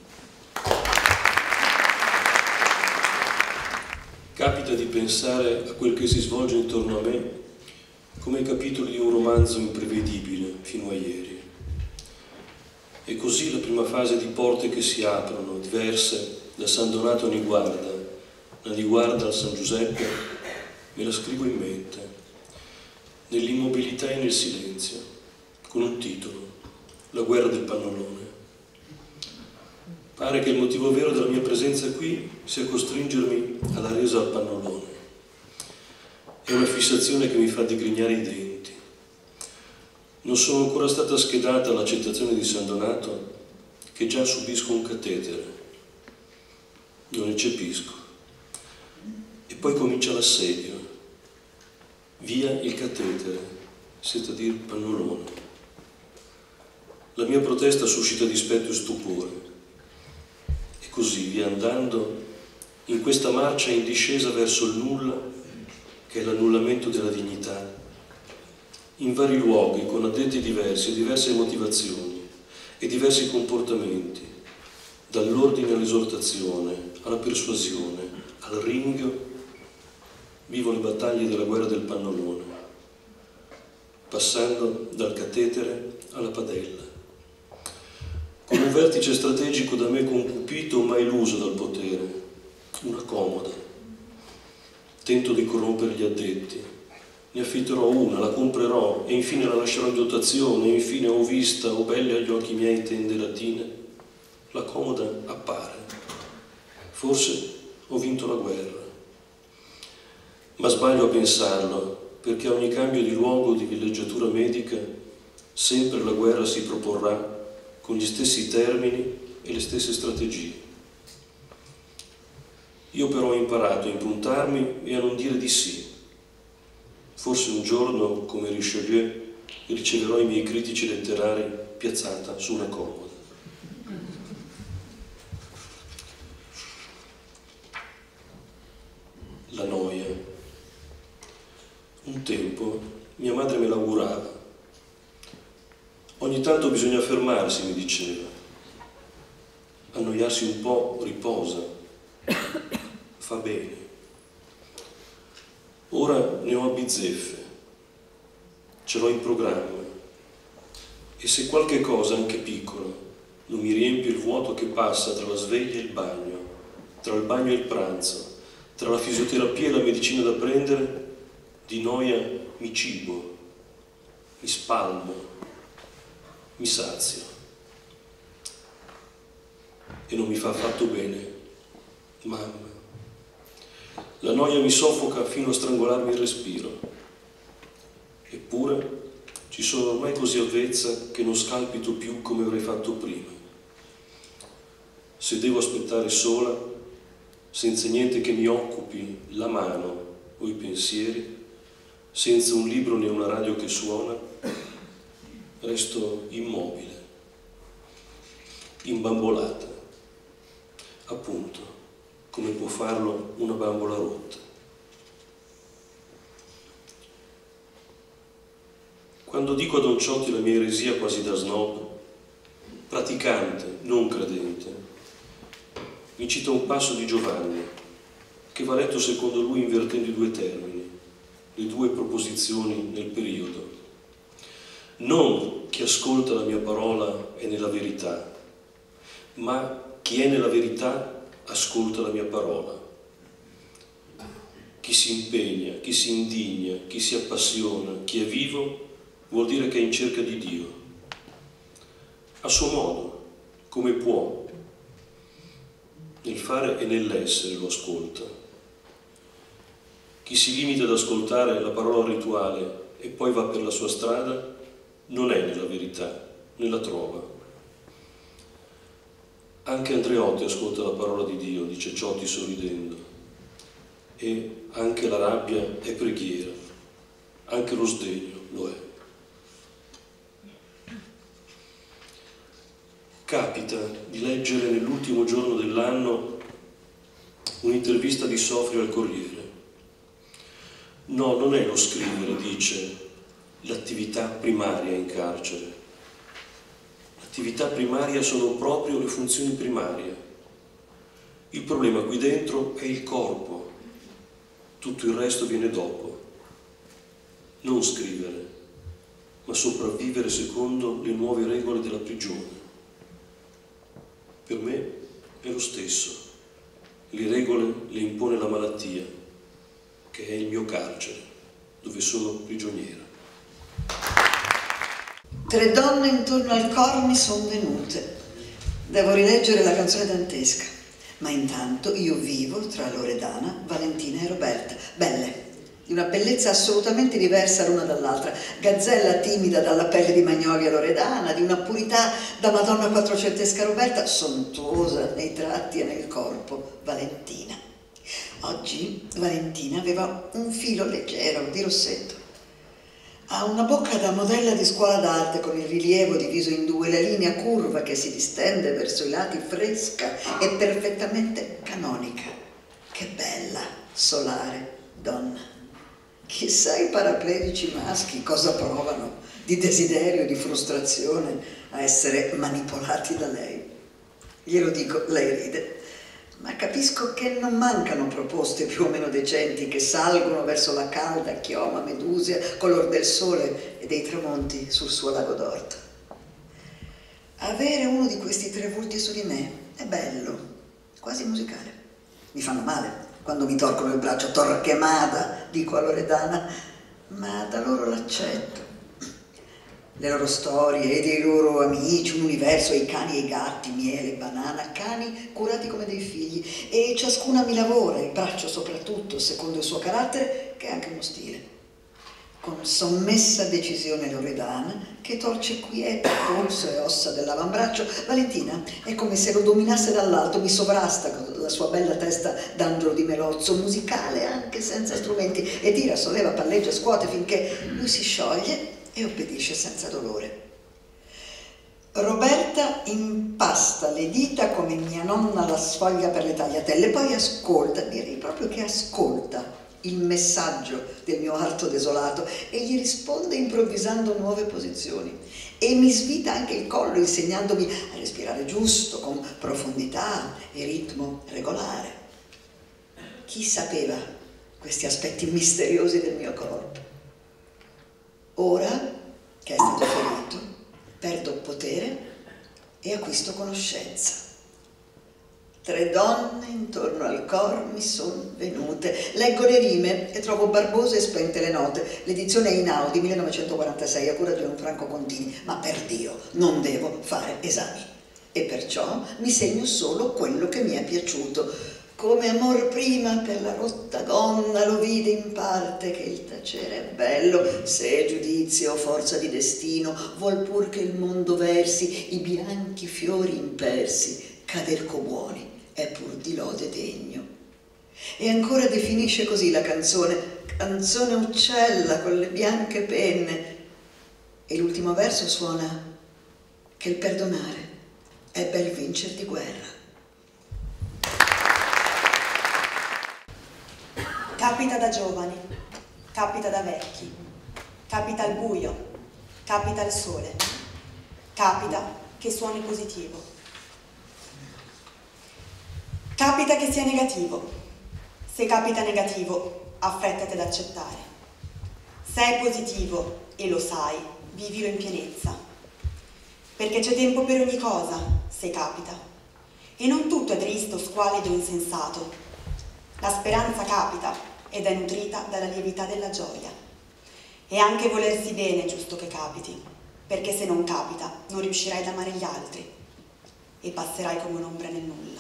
Speaker 11: Capita di pensare a quel che si svolge intorno a me come i capitoli di un romanzo imprevedibile fino a ieri. E così la prima fase di porte che si aprono, diverse da San Donato a Niguarda, da Niguarda al San Giuseppe, me la scrivo in mente, nell'immobilità e nel silenzio, con un titolo, La guerra del pannolone. Pare che il motivo vero della mia presenza qui sia costringermi alla resa al pannolone. È una fissazione che mi fa digrignare i denti. Non sono ancora stata schedata all'accettazione di San Donato, che già subisco un catetere. Non eccepisco. E poi comincia l'assedio. Via il catetere, senza dir pannolone. La mia protesta suscita dispetto e stupore. E così, via andando, in questa marcia in discesa verso il nulla, che è l'annullamento della dignità, in vari luoghi, con addetti diversi e diverse motivazioni e diversi comportamenti, dall'ordine all'esortazione, alla persuasione, al ring, vivo le battaglie della guerra del pannolone, passando dal catetere alla padella. con un vertice strategico da me concupito ma illuso dal potere, una comoda. Tento di corrompere gli addetti, ne affitterò una, la comprerò e infine la lascerò in dotazione, e infine ho vista, o belle agli occhi miei tende latine, la comoda appare. Forse ho vinto la guerra, ma sbaglio a pensarlo, perché a ogni cambio di luogo di villeggiatura medica sempre la guerra si proporrà con gli stessi termini e le stesse strategie. Io però ho imparato a impuntarmi e a non dire di sì. Forse un giorno, come Richelieu, riceverò i miei critici letterari piazzata su una comoda. La noia. Un tempo mia madre me l'augurava. Ogni tanto bisogna fermarsi, mi diceva. Annoiarsi un po' riposa, fa bene. Ora ne ho a bizzeffe, ce l'ho in programma, e se qualche cosa, anche piccola, non mi riempie il vuoto che passa tra la sveglia e il bagno, tra il bagno e il pranzo, tra la fisioterapia e la medicina da prendere, di noia mi cibo, mi spalmo, mi sazio, e non mi fa affatto bene, mamma. La noia mi soffoca fino a strangolarmi il respiro. Eppure ci sono ormai così avvezza che non scalpito più come avrei fatto prima. Se devo aspettare sola, senza niente che mi occupi la mano o i pensieri, senza un libro né una radio che suona, resto immobile, imbambolata, appunto, come può farlo una bambola rotta. Quando dico a Don Ciotti la mia eresia quasi da snob, praticante, non credente, mi cita un passo di Giovanni, che va letto secondo lui invertendo i due termini, le due proposizioni nel periodo. Non chi ascolta la mia parola è nella verità, ma chi è nella verità ascolta la mia parola. Chi si impegna, chi si indigna, chi si appassiona, chi è vivo, vuol dire che è in cerca di Dio. A suo modo, come può, nel fare e nell'essere lo ascolta. Chi si limita ad ascoltare la parola rituale e poi va per la sua strada, non è nella verità, né la trova. Anche Andreotti ascolta la parola di Dio, dice Ciotti sorridendo, e anche la rabbia è preghiera, anche lo sdegno lo è. Capita di leggere nell'ultimo giorno dell'anno un'intervista di Sofrio al Corriere. No, non è lo scrivere, dice, l'attività primaria in carcere. L'attività primaria sono proprio le funzioni primarie. Il problema qui dentro è il corpo, tutto il resto viene dopo. Non scrivere, ma sopravvivere secondo le nuove regole della prigione. Per me è lo stesso. Le regole le impone la malattia, che è il mio carcere, dove sono prigioniera.
Speaker 6: Tre donne intorno al cor mi sono venute. Devo rileggere la canzone dantesca, ma intanto io vivo tra Loredana, Valentina e Roberta, belle, di una bellezza assolutamente diversa l'una dall'altra, gazzella timida dalla pelle di Magnolia Loredana, di una purità da Madonna quattrocentesca Roberta, sontuosa nei tratti e nel corpo, Valentina. Oggi Valentina aveva un filo leggero di rossetto. Ha una bocca da modella di scuola d'arte con il rilievo diviso in due, la linea curva che si distende verso i lati fresca e perfettamente canonica. Che bella, solare donna. Chissà i paraplegici maschi cosa provano di desiderio, di frustrazione a essere manipolati da lei. Glielo dico, lei ride. Ma capisco che non mancano proposte più o meno decenti che salgono verso la calda chioma medusea color del sole e dei tramonti sul suo lago d'Orto. Avere uno di questi tre volti su di me è bello, quasi musicale. Mi fanno male quando mi torcono il braccio, Torquemada, dico a Loredana, ma da loro l'accetto. Le loro storie e dei loro amici, un universo, i cani e i gatti, miele, banana, cani curati come dei figli, e ciascuna mi lavora, il braccio soprattutto, secondo il suo carattere, che è anche uno stile. Con sommessa decisione Loredana, che torce quieta polso e ossa dell'avambraccio, Valentina è come se lo dominasse dall'alto, mi sovrasta con la sua bella testa d'angelo di melozzo, musicale anche senza strumenti, e tira, solleva, palleggia, scuote finché lui si scioglie e obbedisce senza dolore. Roberta impasta le dita come mia nonna la sfoglia per le tagliatelle, poi ascolta, direi proprio che ascolta il messaggio del mio arto desolato e gli risponde improvvisando nuove posizioni, e mi svita anche il collo insegnandomi a respirare giusto, con profondità e ritmo regolare. Chi sapeva questi aspetti misteriosi del mio corpo? Ora che è stato ferito, perdo potere e acquisto conoscenza. Tre donne intorno al cor mi son venute. Leggo le rime e trovo barbose e spente le note. L'edizione è Inaudi, millenovecentoquarantasei, a cura di Gianfranco Contini. Ma per Dio, non devo fare esami. E perciò mi segno solo quello che mi è piaciuto. Come amor prima per la rotta gonna lo vide in parte che il tacere è bello, se giudizio o forza di destino vuol pur che il mondo versi i bianchi fiori impersi, cader co buoni è pur di lode degno. E ancora definisce così la canzone, canzone uccella con le bianche penne, e l'ultimo verso suona che il perdonare è bel vincer di guerra.
Speaker 12: Capita da giovani, capita da vecchi, capita al buio, capita al sole, capita che suoni positivo. Capita che sia negativo. Se capita negativo, affrettati ad accettare. Se è positivo e lo sai, vivilo in pienezza. Perché c'è tempo per ogni cosa, se capita. E non tutto è triste, squallido o insensato. La speranza capita ed è nutrita dalla lievità della gioia. E anche volersi bene è giusto che capiti, perché se non capita non riuscirai ad amare gli altri e passerai come un'ombra nel nulla.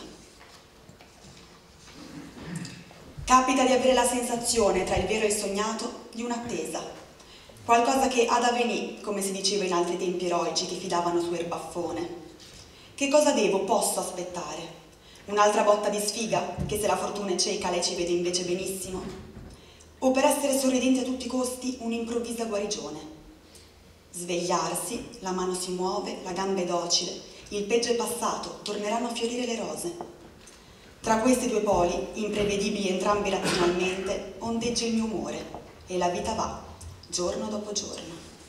Speaker 12: Capita di avere la sensazione, tra il vero e il sognato, di un'attesa, qualcosa che ad avvenì, come si diceva in altri tempi eroici che fidavano su erbaffone. Che cosa devo, posso aspettare? Un'altra botta di sfiga, che se la fortuna è cieca lei ci vede invece benissimo? O per essere sorridenti a tutti i costi un'improvvisa guarigione? Svegliarsi, la mano si muove, la gamba è docile, il peggio è passato, torneranno a fiorire le rose. Tra questi due poli, imprevedibili entrambi razionalmente, ondeggia il mio umore e la vita va, giorno dopo giorno.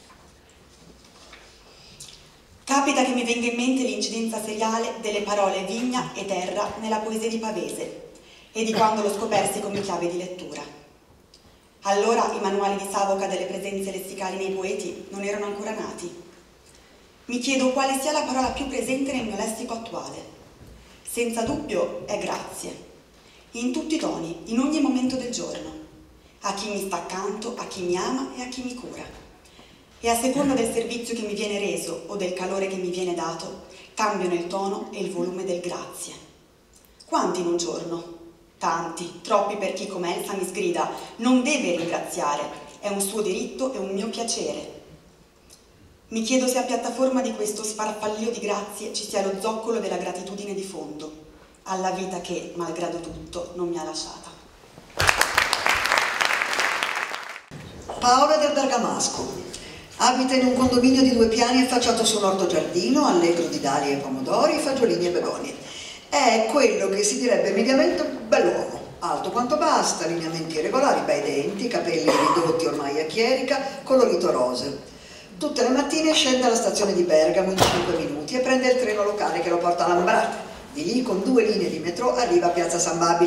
Speaker 12: Capita che mi venga in mente l'incidenza seriale delle parole vigna e terra nella poesia di Pavese e di quando lo scopersi come chiave di lettura. Allora i manuali di Savoca delle presenze lessicali nei poeti non erano ancora nati. Mi chiedo quale sia la parola più presente nel mio lessico attuale. Senza dubbio è grazie, in tutti i toni, in ogni momento del giorno, a chi mi sta accanto, a chi mi ama e a chi mi cura. E a seconda del servizio che mi viene reso o del calore che mi viene dato, cambiano il tono e il volume del grazie. Quanti in un giorno? Tanti, troppi per chi come Elsa mi sgrida, non deve ringraziare, è un suo diritto e un mio piacere. Mi chiedo se a piattaforma di questo sfarfallio di grazie ci sia lo zoccolo della gratitudine di fondo, alla vita che, malgrado tutto, non mi ha lasciata.
Speaker 6: Paola del Bergamasco abita in un condominio di due piani affacciato su un ortogiardino, allegro di dalie e pomodori, fagiolini e begonie. È quello che si direbbe mediamente bell'uomo, alto quanto basta, lineamenti irregolari, bei denti, capelli ridotti ormai a chierica, colorito roseo. Tutte le mattine scende alla stazione di Bergamo in cinque minuti e prende il treno locale che lo porta a Lambrate. Di lì con due linee di metro arriva a Piazza San Babila.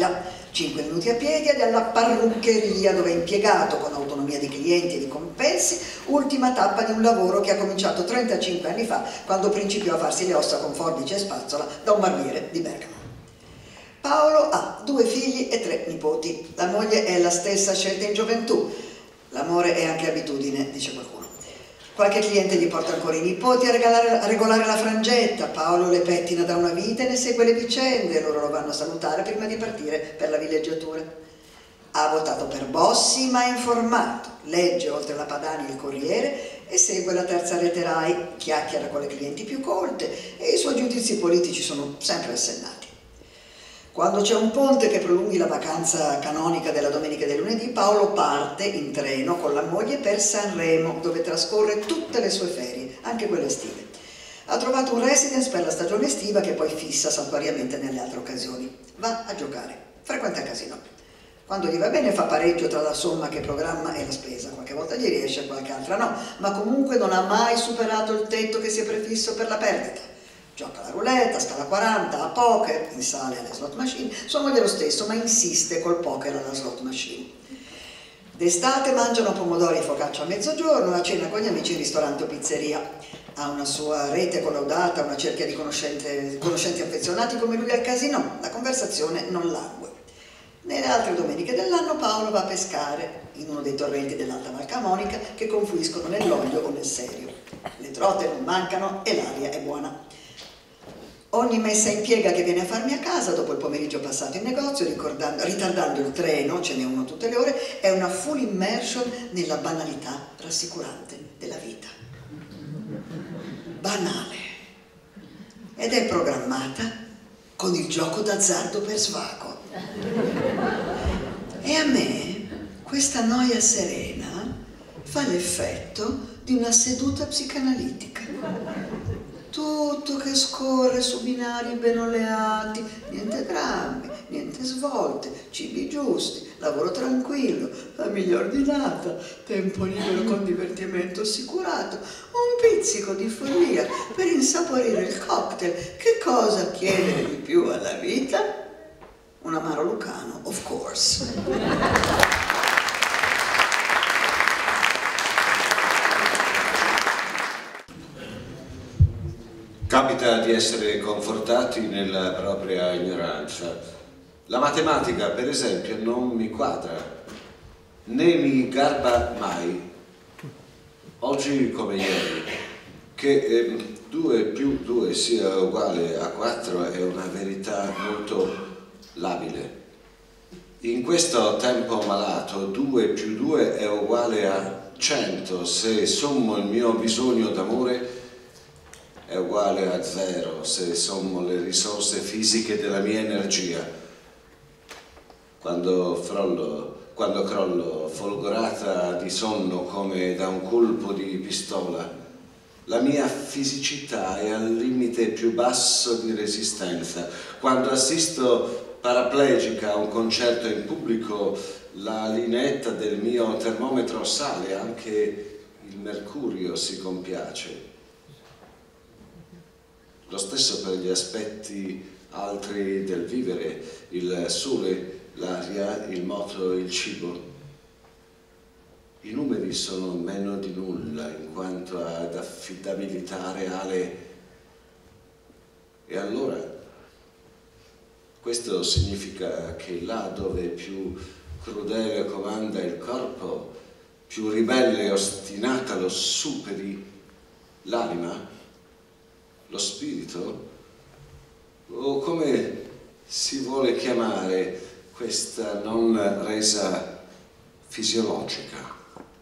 Speaker 6: cinque minuti a piedi ed alla parruccheria dove è impiegato con autonomia di clienti e di compensi, ultima tappa di un lavoro che ha cominciato trentacinque anni fa quando principiò a farsi le ossa con forbice e spazzola da un barbiere di Bergamo. Paolo ha due figli e tre nipoti, la moglie è la stessa scelta in gioventù, l'amore è anche abitudine, dice qualcuno. Qualche cliente gli porta ancora i nipoti a, regalare, a regolare la frangetta, Paolo le pettina da una vita e ne segue le vicende, loro lo vanno a salutare prima di partire per la villeggiatura. Ha votato per Bossi ma è informato, legge oltre la Padani il Corriere e segue la terza rete Rai, chiacchiera con le clienti più colte e i suoi giudizi politici sono sempre assennati. Quando c'è un ponte che prolunghi la vacanza canonica della domenica e del lunedì, Paolo parte in treno con la moglie per Sanremo, dove trascorre tutte le sue ferie, anche quelle estive. Ha trovato un residence per la stagione estiva che poi fissa saltuariamente nelle altre occasioni. Va a giocare, frequenta il casino. Quando gli va bene fa pareggio tra la somma che programma e la spesa, qualche volta gli riesce, qualche altra no, ma comunque non ha mai superato il tetto che si è prefisso per la perdita. Gioca alla roulette, a scala quaranta, a poker, in sale alle slot machine, sua moglie lo stesso, ma insiste col poker alla slot machine. D'estate mangiano pomodori e focaccia a mezzogiorno, a cena con gli amici in ristorante o pizzeria. Ha una sua rete collaudata, una cerchia di conoscenti affezionati come lui al casino, la conversazione non langue. Nelle altre domeniche dell'anno Paolo va a pescare in uno dei torrenti dell'Alta Val Camonica che confluiscono nell'Oglio o nel Serio. Le trote non mancano e l'aria è buona. Ogni messa in piega che viene a farmi a casa dopo il pomeriggio passato in negozio, ritardando il treno, ce n'è uno tutte le ore, è una full immersion nella banalità rassicurante della vita. Banale. Ed è programmata con il gioco d'azzardo per svago. E a me questa noia serena fa l'effetto di una seduta psicanalitica. Tutto che scorre su binari ben oleati, niente drammi, niente svolte, cibi giusti, lavoro tranquillo, famiglia ordinata, tempo libero con divertimento assicurato, un pizzico di follia per insaporire il cocktail. Che cosa chiedere di più alla vita? Un amaro lucano, of course.
Speaker 13: Capita di essere confortati nella propria ignoranza. La matematica, per esempio, non mi quadra, né mi garba mai. Oggi come ieri, che eh, due più due sia uguale a quattro è una verità molto labile. In questo tempo malato due più due è uguale a cento, se sommo il mio bisogno d'amore è uguale a zero se sommo le risorse fisiche della mia energia. Quando frollo, quando crollo folgorata di sonno come da un colpo di pistola, la mia fisicità è al limite più basso di resistenza. Quando assisto paraplegica a un concerto in pubblico, la lineetta del mio termometro sale, anche il mercurio si compiace. Lo stesso per gli aspetti altri del vivere, il sole, l'aria, il moto, il cibo. I numeri sono meno di nulla in quanto ad affidabilità reale. E allora, questo significa che là dove più crudele comanda il corpo, più ribelle e ostinata lo superi l'anima, lo spirito, o come si vuole chiamare questa non resa fisiologica.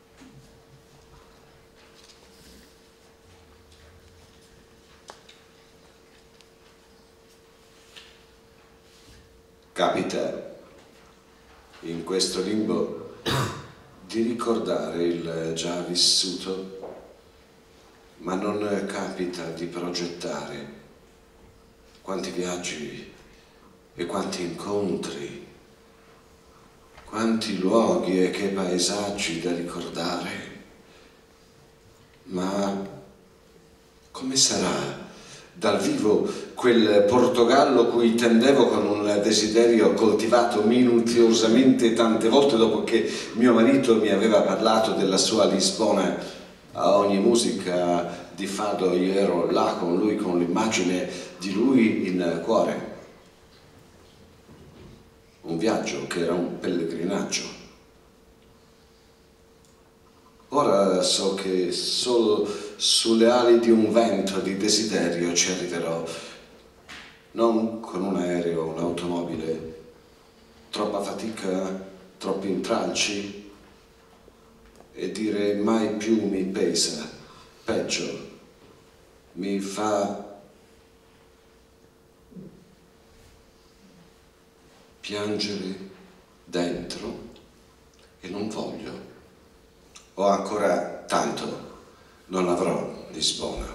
Speaker 13: Capita in questo limbo di ricordare il già vissuto, ma non capita di progettare. Quanti viaggi e quanti incontri, quanti luoghi e che paesaggi da ricordare. Ma come sarà dal vivo quel Portogallo cui tendevo con un desiderio coltivato minuziosamente tante volte dopo che mio marito mi aveva parlato della sua Lisbona. A ogni musica di fado io ero là con lui, con l'immagine di lui in cuore. Un viaggio che era un pellegrinaggio. Ora so che solo sulle ali di un vento di desiderio ci arriverò, non con un aereo o un'automobile. Troppa fatica, troppi intralci, e dire mai più mi pesa, peggio, mi fa piangere dentro e non voglio. Ho ancora tanto, non avrò Lisbona.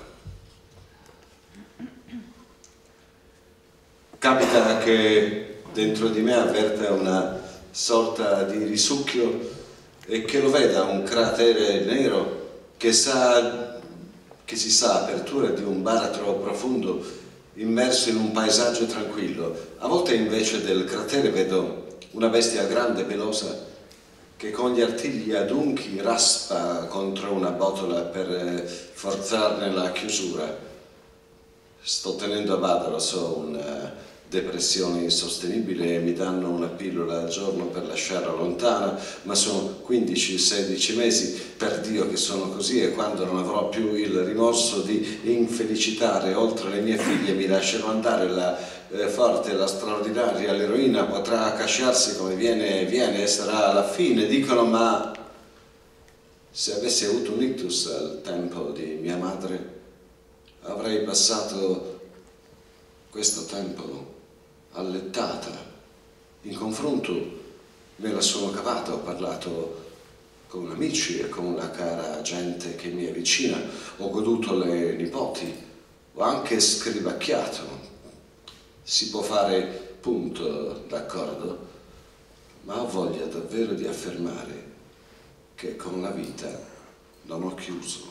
Speaker 13: Capita che dentro di me avverta una sorta di risucchio e che lo veda un cratere nero che, sa, che si sa apertura di un baratro profondo immerso in un paesaggio tranquillo. A volte invece del cratere vedo una bestia grande e pelosa che con gli artigli adunchi raspa contro una botola per forzarne la chiusura. Sto tenendo a bada, lo so, una depressione insostenibile e mi danno una pillola al giorno per lasciarla lontana, ma sono quindici sedici mesi, per Dio che sono così, e quando non avrò più il rimorso di infelicitare oltre le mie figlie mi lascerò andare. La eh, forte, la straordinaria, l'eroina potrà accasciarsi come viene e viene e sarà la fine, dicono, ma se avessi avuto un ictus al tempo di mia madre avrei passato questo tempo allettata. In confronto me la sono cavata, ho parlato con amici e con la cara gente che mi è vicina, ho goduto le nipoti, ho anche scrivacchiato. Si può fare punto, d'accordo, ma ho voglia davvero di affermare che con la vita non ho chiuso.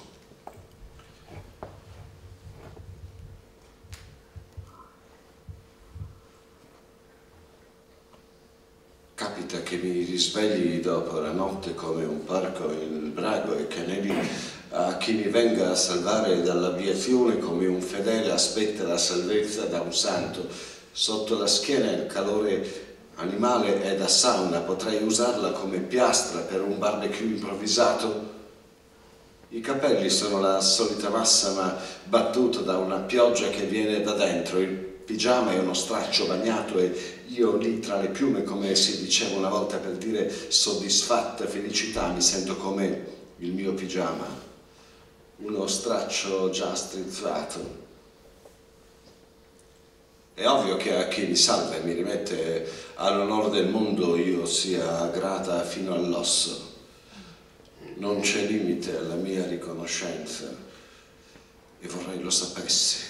Speaker 13: Capita che mi risvegli dopo la notte come un parco in brago e che negli a chi mi venga a salvare dall'abiezione come un fedele aspetta la salvezza da un santo. Sotto la schiena il calore animale è da sauna, potrei usarla come piastra per un barbecue improvvisato. I capelli sono la solita massa ma battuta da una pioggia che viene da dentro. Il pigiama è uno straccio bagnato e io lì tra le piume, come si diceva una volta per dire soddisfatta felicità, mi sento come il mio pigiama, uno straccio già strizzato. È ovvio che a chi mi salva e mi rimette all'onore del mondo io sia grata fino all'osso. Non c'è limite alla mia riconoscenza e vorrei lo sapesse.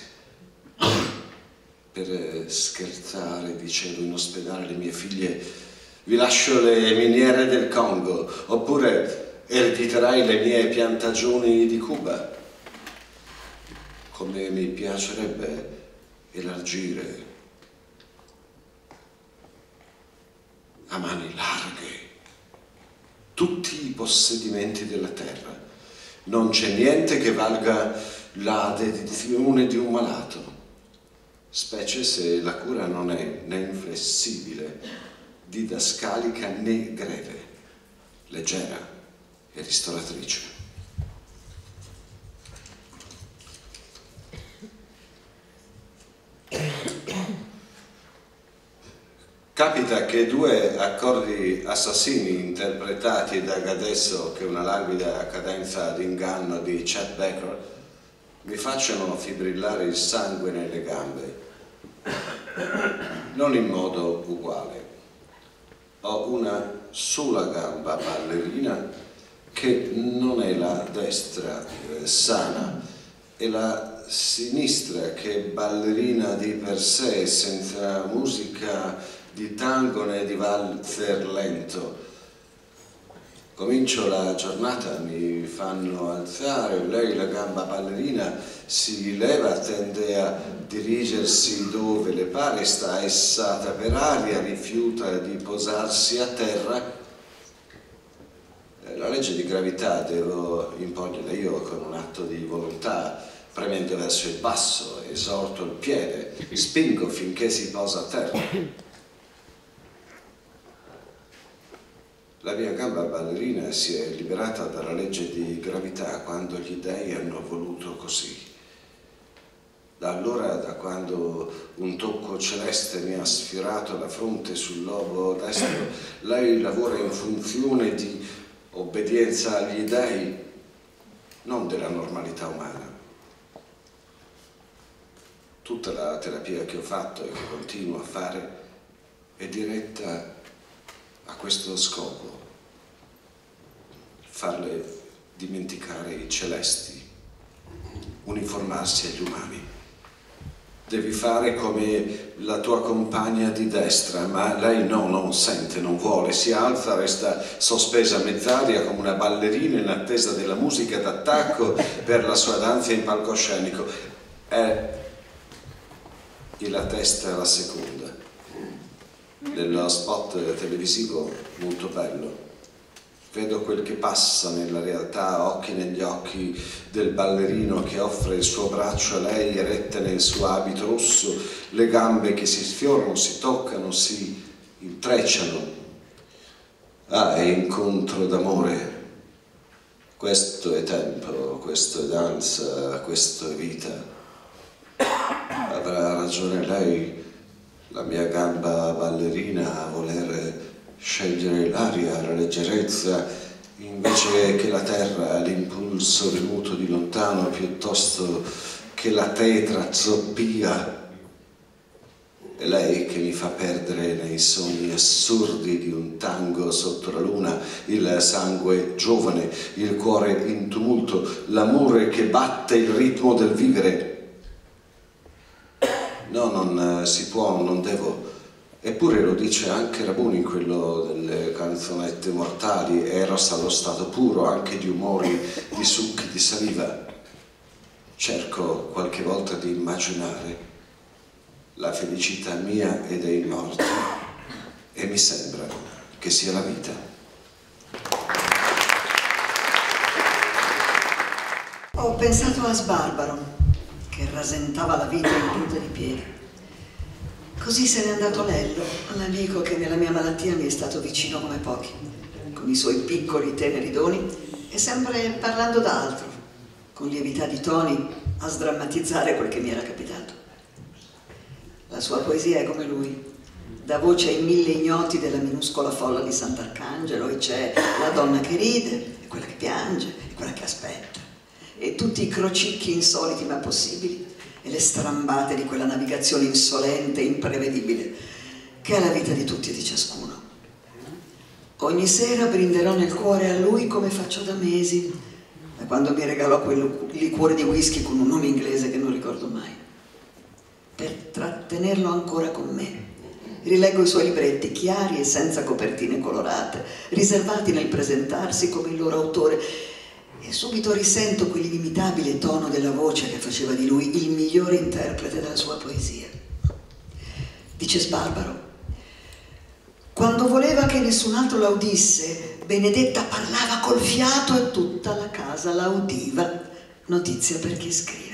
Speaker 13: Per scherzare, dicevo in ospedale alle mie figlie, vi lascio le miniere del Congo, oppure erediterai le mie piantagioni di Cuba. Come mi piacerebbe elargire a mani larghe tutti i possedimenti della terra. Non c'è niente che valga la dedizione di un malato, specie se la cura non è né inflessibile, didascalica né greve, leggera e ristoratrice. Capita che due accordi assassini interpretati da Gadesso, che è una languida cadenza d'inganno di Chet Baker, mi facciano fibrillare il sangue nelle gambe, non in modo uguale. Ho una sola gamba ballerina che non è la destra eh, sana, è la sinistra che è ballerina di per sé, senza musica di tango né di valzer lento. Comincio la giornata, mi fanno alzare, lei la gamba ballerina si leva, tende a dirigersi dove le pare, sta essata per aria, rifiuta di posarsi a terra. La legge di gravità devo imporgliela io con un atto di volontà, premendo verso il basso, esorto il piede, spingo finché si posa a terra. La mia gamba ballerina si è liberata dalla legge di gravità quando gli dei hanno voluto così. Da allora, da quando un tocco celeste mi ha sfiorato la fronte sul lobo destro, lei lavora in funzione di obbedienza agli dei, non della normalità umana. Tutta la terapia che ho fatto e che continuo a fare è diretta a questo scopo, farle dimenticare i celesti, uniformarsi agli umani. Devi fare come la tua compagna di destra, ma lei no, non sente, non vuole, si alza, resta sospesa a mezz'aria come una ballerina in attesa della musica d'attacco per la sua danza in palcoscenico. È la testa alla seconda. Nello spot televisivo molto bello vedo quel che passa nella realtà, occhi negli occhi del ballerino che offre il suo braccio a lei eretta nel suo abito rosso, le gambe che si sfiorano, si toccano, si intrecciano. Ah, è incontro d'amore. Questo è tempo, questo è danza, questo è vita. Avrà ragione lei, la mia gamba ballerina, a voler scegliere l'aria, la leggerezza, invece che la terra, l'impulso venuto di lontano, piuttosto che la tetra zoppia. È lei che mi fa perdere nei sogni assurdi di un tango sotto la luna, il sangue giovane, il cuore in tumulto, l'amore che batte il ritmo del vivere. No, non si può, non devo. Eppure lo dice anche Rabuni, quello delle canzonette mortali, Eros allo stato puro, anche di umori, di succhi, di saliva. Cerco qualche volta di immaginare la felicità mia e dei morti e mi sembra che sia la vita.
Speaker 6: Ho pensato a Sbarbaro, che rasentava la vita in punta di piedi. Così se n'è andato Lello, l'amico che nella mia malattia mi è stato vicino come pochi, con i suoi piccoli teneri doni e sempre parlando d'altro, con lievità di toni a sdrammatizzare quel che mi era capitato. La sua poesia è come lui, dà voce ai mille ignoti della minuscola folla di Sant'Arcangelo, e c'è la donna che ride, e quella che piange, e quella che aspetta, e tutti i crocicchi insoliti ma possibili, e le strambate di quella navigazione insolente e imprevedibile che è la vita di tutti e di ciascuno. Ogni sera brinderò nel cuore a lui come faccio da mesi, da quando mi regalò quel liquore di whisky con un nome inglese che non ricordo mai, per trattenerlo ancora con me. Rileggo i suoi libretti chiari e senza copertine colorate, riservati nel presentarsi come il loro autore, e subito risento quell'inimitabile tono della voce che faceva di lui il migliore interprete della sua poesia. Dice Sbarbaro: quando voleva che nessun altro la udisse, Benedetta parlava col fiato e tutta la casa la udiva. Notizia per chi scrive.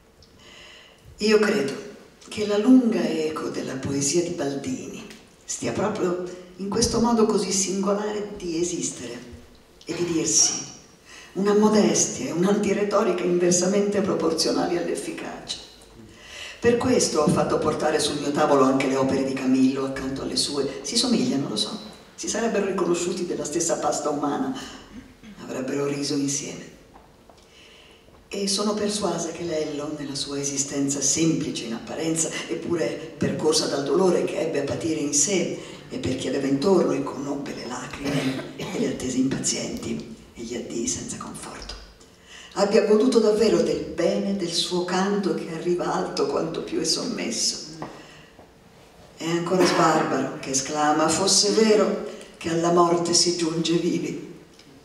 Speaker 6: Io credo che la lunga eco della poesia di Baldini stia proprio in questo modo così singolare di esistere e di dirsi una modestia e un'antiretorica inversamente proporzionali all'efficacia. Per questo ho fatto portare sul mio tavolo anche le opere di Camillo accanto alle sue. Si somigliano, lo so, si sarebbero riconosciuti della stessa pasta umana, avrebbero riso insieme. E sono persuasa che Lello, nella sua esistenza semplice in apparenza, eppure percorsa dal dolore che ebbe a patire in sé e per chi aveva intorno, e conobbe le lacrime e le attese impazienti e gli addii senza conforto, abbia goduto davvero del bene del suo canto che arriva alto quanto più è sommesso. È ancora Sbarbaro che esclama: fosse vero che alla morte si giunge vivi.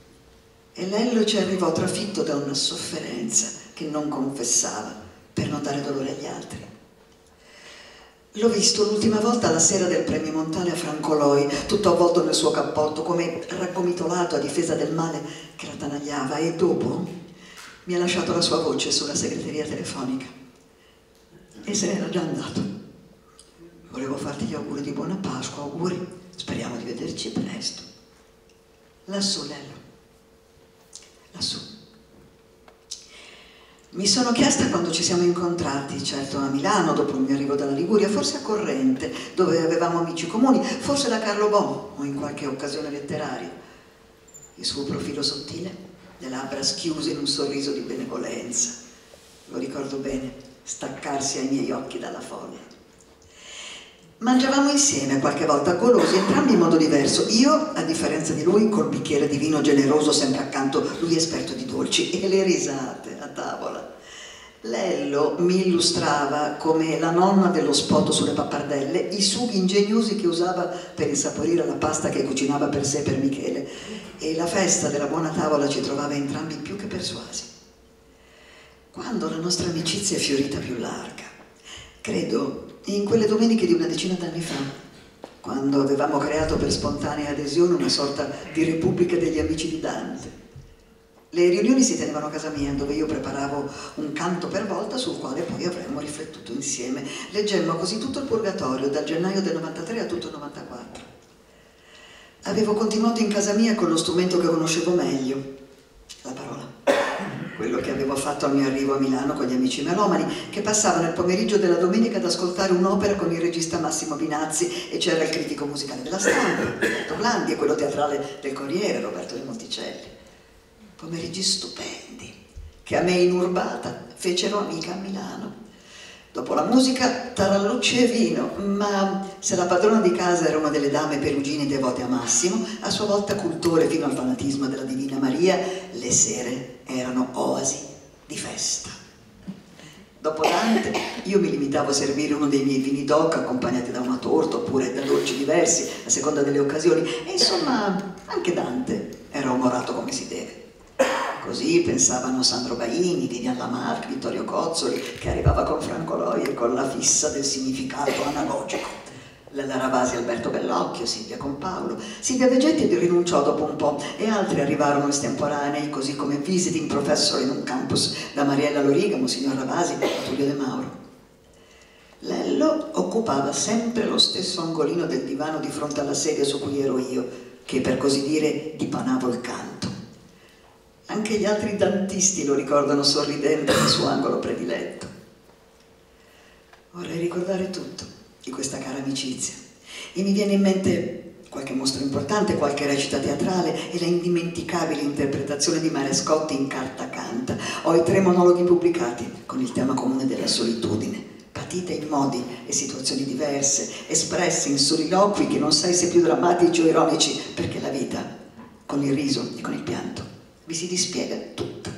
Speaker 6: e Lello ci arrivò trafitto da una sofferenza che non confessava per non dare dolore agli altri. L'ho visto l'ultima volta la sera del premio Montale a Francoloi, tutto avvolto nel suo cappotto, come raggomitolato a difesa del male che la attanagliava, e dopo mi ha lasciato la sua voce sulla segreteria telefonica e se n'era già andato. Volevo farti gli auguri di buona Pasqua, auguri, speriamo di vederci presto. Lassù, Lello, lassù. Mi sono chiesta quando ci siamo incontrati, certo a Milano dopo il mio arrivo dalla Liguria, forse a Corrente, dove avevamo amici comuni, forse da Carlo Bo o in qualche occasione letteraria. Il suo profilo sottile, le labbra schiuse in un sorriso di benevolenza. Lo ricordo bene, staccarsi ai miei occhi dalla folla. Mangiavamo insieme qualche volta, golosi, entrambi in modo diverso. Io, a differenza di lui, col bicchiere di vino generoso sempre accanto, lui esperto di dolci, e le risate a tavola. Lello mi illustrava come la nonna dello spot sulle pappardelle i sughi ingegnosi che usava per insaporire la pasta che cucinava per sé e per Michele, e la festa della buona tavola ci trovava entrambi più che persuasi. Quando la nostra amicizia è fiorita più larga, credo in quelle domeniche di una decina d'anni fa, quando avevamo creato per spontanea adesione una sorta di repubblica degli amici di Dante. Le riunioni si tenevano a casa mia, dove io preparavo un canto per volta sul quale poi avremmo riflettuto insieme. Leggemmo così tutto il Purgatorio, dal gennaio del novantatré a tutto il novantaquattro. Avevo continuato in casa mia con lo strumento che conoscevo meglio, la parola. Quello che avevo fatto al mio arrivo a Milano con gli amici melomani, che passavano il pomeriggio della domenica ad ascoltare un'opera con il regista Massimo Binazzi, e c'era il critico musicale della Stampa, Roberto Blandi, e quello teatrale del Corriere, Roberto De Monticelli. Pomeriggi stupendi, che a me inurbata fecero amica a Milano. Dopo la musica, tarallucci e vino, ma se la padrona di casa era una delle dame perugine devote a Massimo, a sua volta cultore fino al fanatismo della Divina Maria, le sere erano oasi di festa. Dopo Dante, io mi limitavo a servire uno dei miei vini d'oca accompagnati da una torta oppure da dolci diversi, a seconda delle occasioni, e insomma anche Dante era onorato come si deve. Così pensavano Sandro Baini, Vivian Lamarck, Vittorio Cozzoli, che arrivava con Francoloi e con la fissa del significato analogico. Lella Ravasi, Alberto Bellocchio, Silvia Compaolo. Silvia Vegetti rinunciò dopo un po' e altri arrivarono estemporanei, così come visiting professor in un campus, da Mariella Loriga, Monsignor Ravasi a Tullio De Mauro. Lello occupava sempre lo stesso angolino del divano di fronte alla sedia su cui ero io, che per così dire dipanavo il canto. Anche gli altri dantisti lo ricordano sorridente nel suo angolo prediletto. Vorrei ricordare tutto di questa cara amicizia e mi viene in mente qualche mostro importante, qualche recita teatrale e la indimenticabile interpretazione di Marescotti in Carta Canta. Ho i tre monologhi pubblicati con il tema comune della solitudine, patite in modi e situazioni diverse, espresse in soliloqui che non sai se più drammatici o ironici, perché la vita, con il riso e con il pianto, vi si dispiega tutta.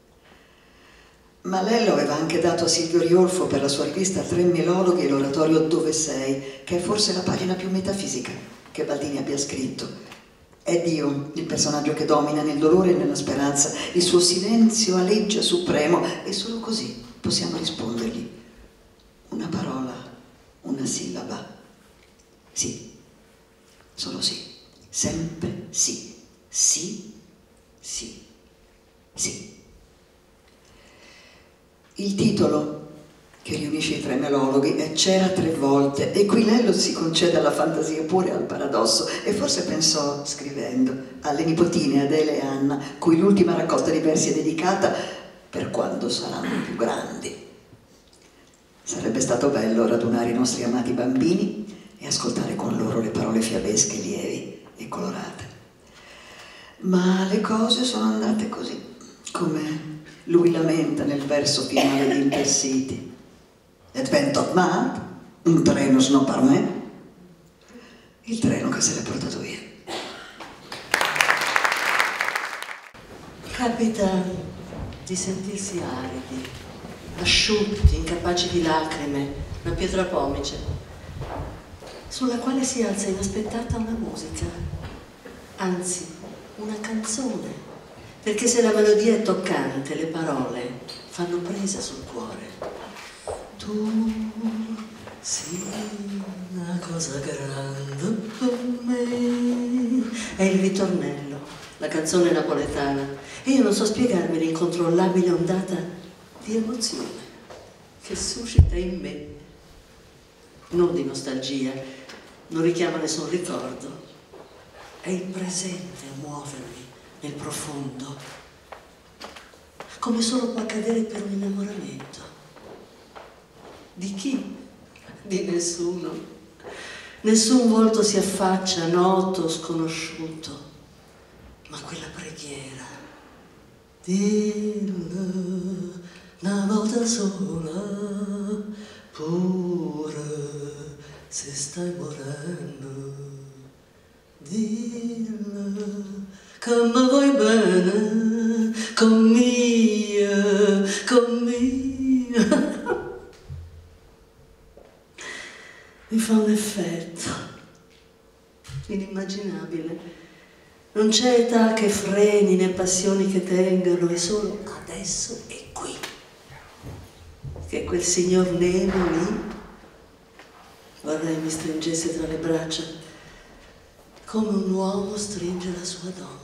Speaker 6: Ma Lello aveva anche dato a Silvio Riolfo per la sua rivista Tre Melologhi e l'oratorio Dove sei, che è forse la pagina più metafisica che Baldini abbia scritto. È Dio il personaggio che domina nel dolore e nella speranza, il suo silenzio aleggia supremo e solo così possiamo rispondergli. Una parola, una sillaba. Sì, solo sì, sempre sì, sì. Sì, sì. Il titolo che riunisce i tre melologhi è C'era tre volte, e qui Lello si concede alla fantasia pure al paradosso, e forse pensò, scrivendo, alle nipotine Adele e Anna, cui l'ultima raccolta di versi è dedicata, per quando saranno più grandi. Sarebbe stato bello radunare i nostri amati bambini e ascoltare con loro le parole fiabesche lievi e colorate. Ma le cose sono andate così, come lui lamenta nel verso finale di Intercity. Et ventot mat, un treno non per me, il treno che se l'è portato via.
Speaker 4: Capita di sentirsi aridi, asciutti, incapaci di lacrime, una pietra pomice, sulla quale si alza inaspettata una musica, anzi una canzone, Perché se la melodia è toccante, le parole fanno presa sul cuore. Tu sei una cosa grande per me. È il ritornello, la canzone napoletana. E io non so spiegarmi l'incontrollabile ondata di emozione che suscita in me. Non di nostalgia, non richiama nessun ricordo. È il presente a muovermi nel profondo, come solo può accadere per un innamoramento. Di chi? Di nessuno. Nessun volto si affaccia, noto, sconosciuto, ma quella preghiera. Dillo una volta sola, pure se stai morendo. Dillo che mi vuoi bene, con mia, con mia. Mi fa un effetto inimmaginabile. Non c'è età che freni né passioni che tengano, è solo adesso e qui. Che quel signor nero lì vorrei mi stringesse tra le braccia come un uomo stringe la sua donna.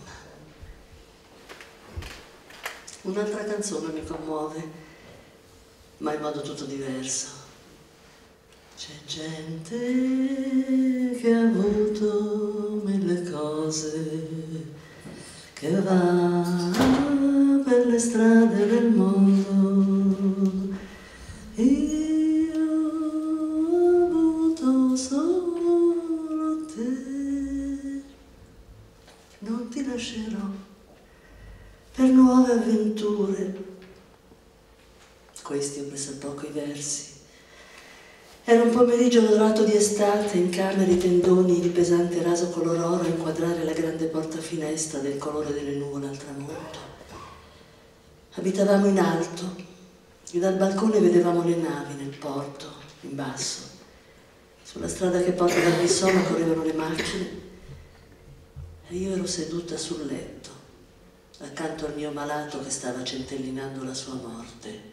Speaker 4: Un'altra canzone mi commuove, ma in modo tutto diverso. C'è gente che ha avuto mille cose, che va per le strade del mondo. Io ho avuto solo te. Non ti lascerò per nuove avventure. Questi ho pressappoco i versi. Era un pomeriggio dorato di estate, in camera i tendoni di pesante raso color oro a inquadrare la grande porta finestra del colore delle nuvole al tramonto. Abitavamo in alto e dal balcone vedevamo le navi nel porto, in basso. Sulla strada che porta dal Bissona correvano le macchine e io ero seduta sul letto, accanto al mio malato che stava centellinando la sua morte.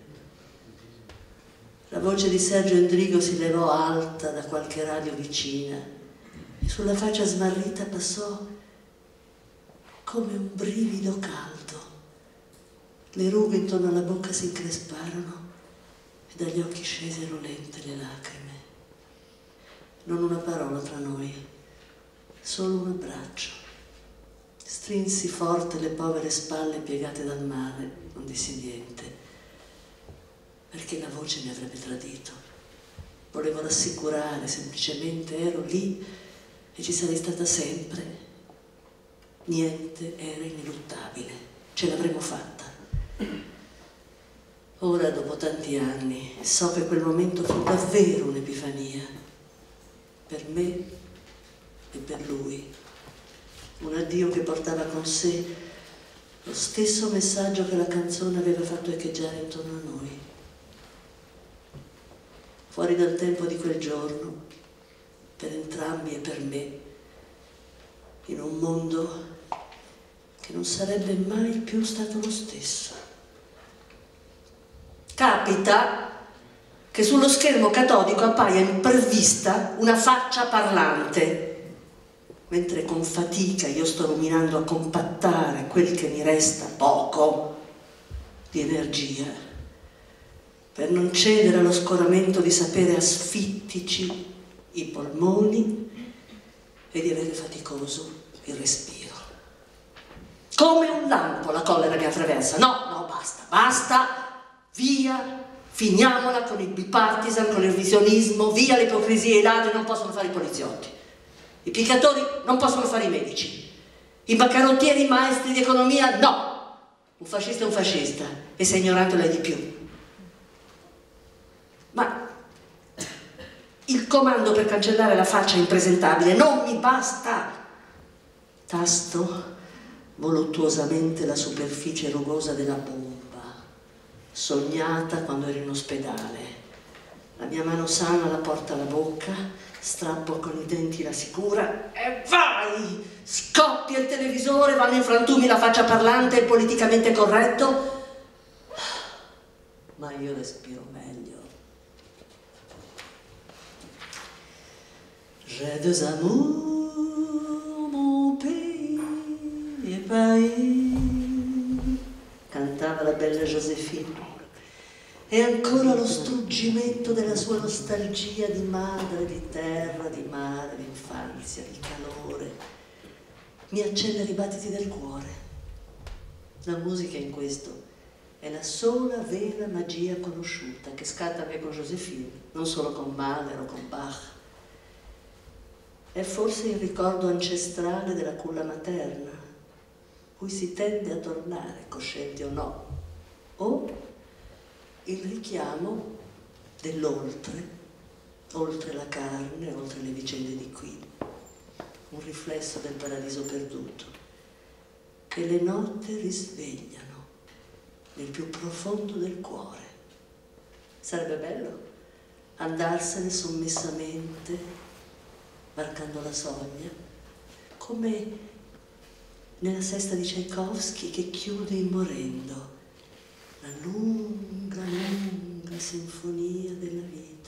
Speaker 4: La voce di Sergio Endrigo si levò alta da qualche radio vicina e sulla faccia smarrita passò come un brivido caldo. Le rughe intorno alla bocca si incresparono e dagli occhi scesero lente le lacrime. Non una parola tra noi, solo un abbraccio. Strinsi forte le povere spalle piegate dal male, non dissi niente. Perché la voce mi avrebbe tradito. Volevo rassicurare, semplicemente ero lì e ci sarei stata sempre. Niente era ineluttabile, ce l'avremmo fatta. Ora, dopo tanti anni, so che quel momento fu davvero un'epifania, per me e per lui. Un addio che portava con sé lo stesso messaggio che la canzone aveva fatto echeggiare intorno a noi. Fuori dal tempo di quel giorno, per entrambi e per me, in un mondo che non sarebbe mai più stato lo stesso. Capita che sullo schermo catodico appaia improvvista una faccia parlante, mentre con fatica io sto ruminando a compattare quel che mi resta poco di energia, per non cedere allo scoramento di sapere asfittici i polmoni e di avere faticoso il respiro. Come un lampo la collera mi attraversa. No, no, basta, basta, via, finiamola con il bipartisan, con il visionismo, via le ipocrisie, i ladri non possono fare i poliziotti, i piccatori non possono fare i medici, i bancarottieri, i maestri di economia, no, un fascista è un fascista e se ignorante lo è di più. Ma il comando per cancellare la faccia impresentabile non mi basta. Tasto voluttuosamente la superficie rugosa della bomba, sognata quando ero in ospedale, La mia mano sana la porta alla bocca, strappo con i denti la sicura e vai! Scoppia il televisore, vanno in frantumi la faccia parlante e il politicamente corretto. Ma io respiro meglio. J'ai des amours, mon pays et pays, cantava la bella Joséphine. E ancora lo struggimento della sua nostalgia di madre, di terra, di mare, di infanzia, di calore. Mi accenna i battiti del cuore. La musica in questo è la sola vera magia conosciuta che scatta anche con Joséphine, non solo con Mahler o con Bach. È forse il ricordo ancestrale della culla materna, cui si tende a tornare, coscienti o no, o il richiamo dell'oltre, oltre la carne, oltre le vicende di qui, un riflesso del paradiso perduto, che le notte risvegliano nel più profondo del cuore. Sarebbe bello andarsene sommessamente, varcando la soglia, come nella sesta di Tchaikovsky che chiude immorendo la lunga, lunga sinfonia della vita.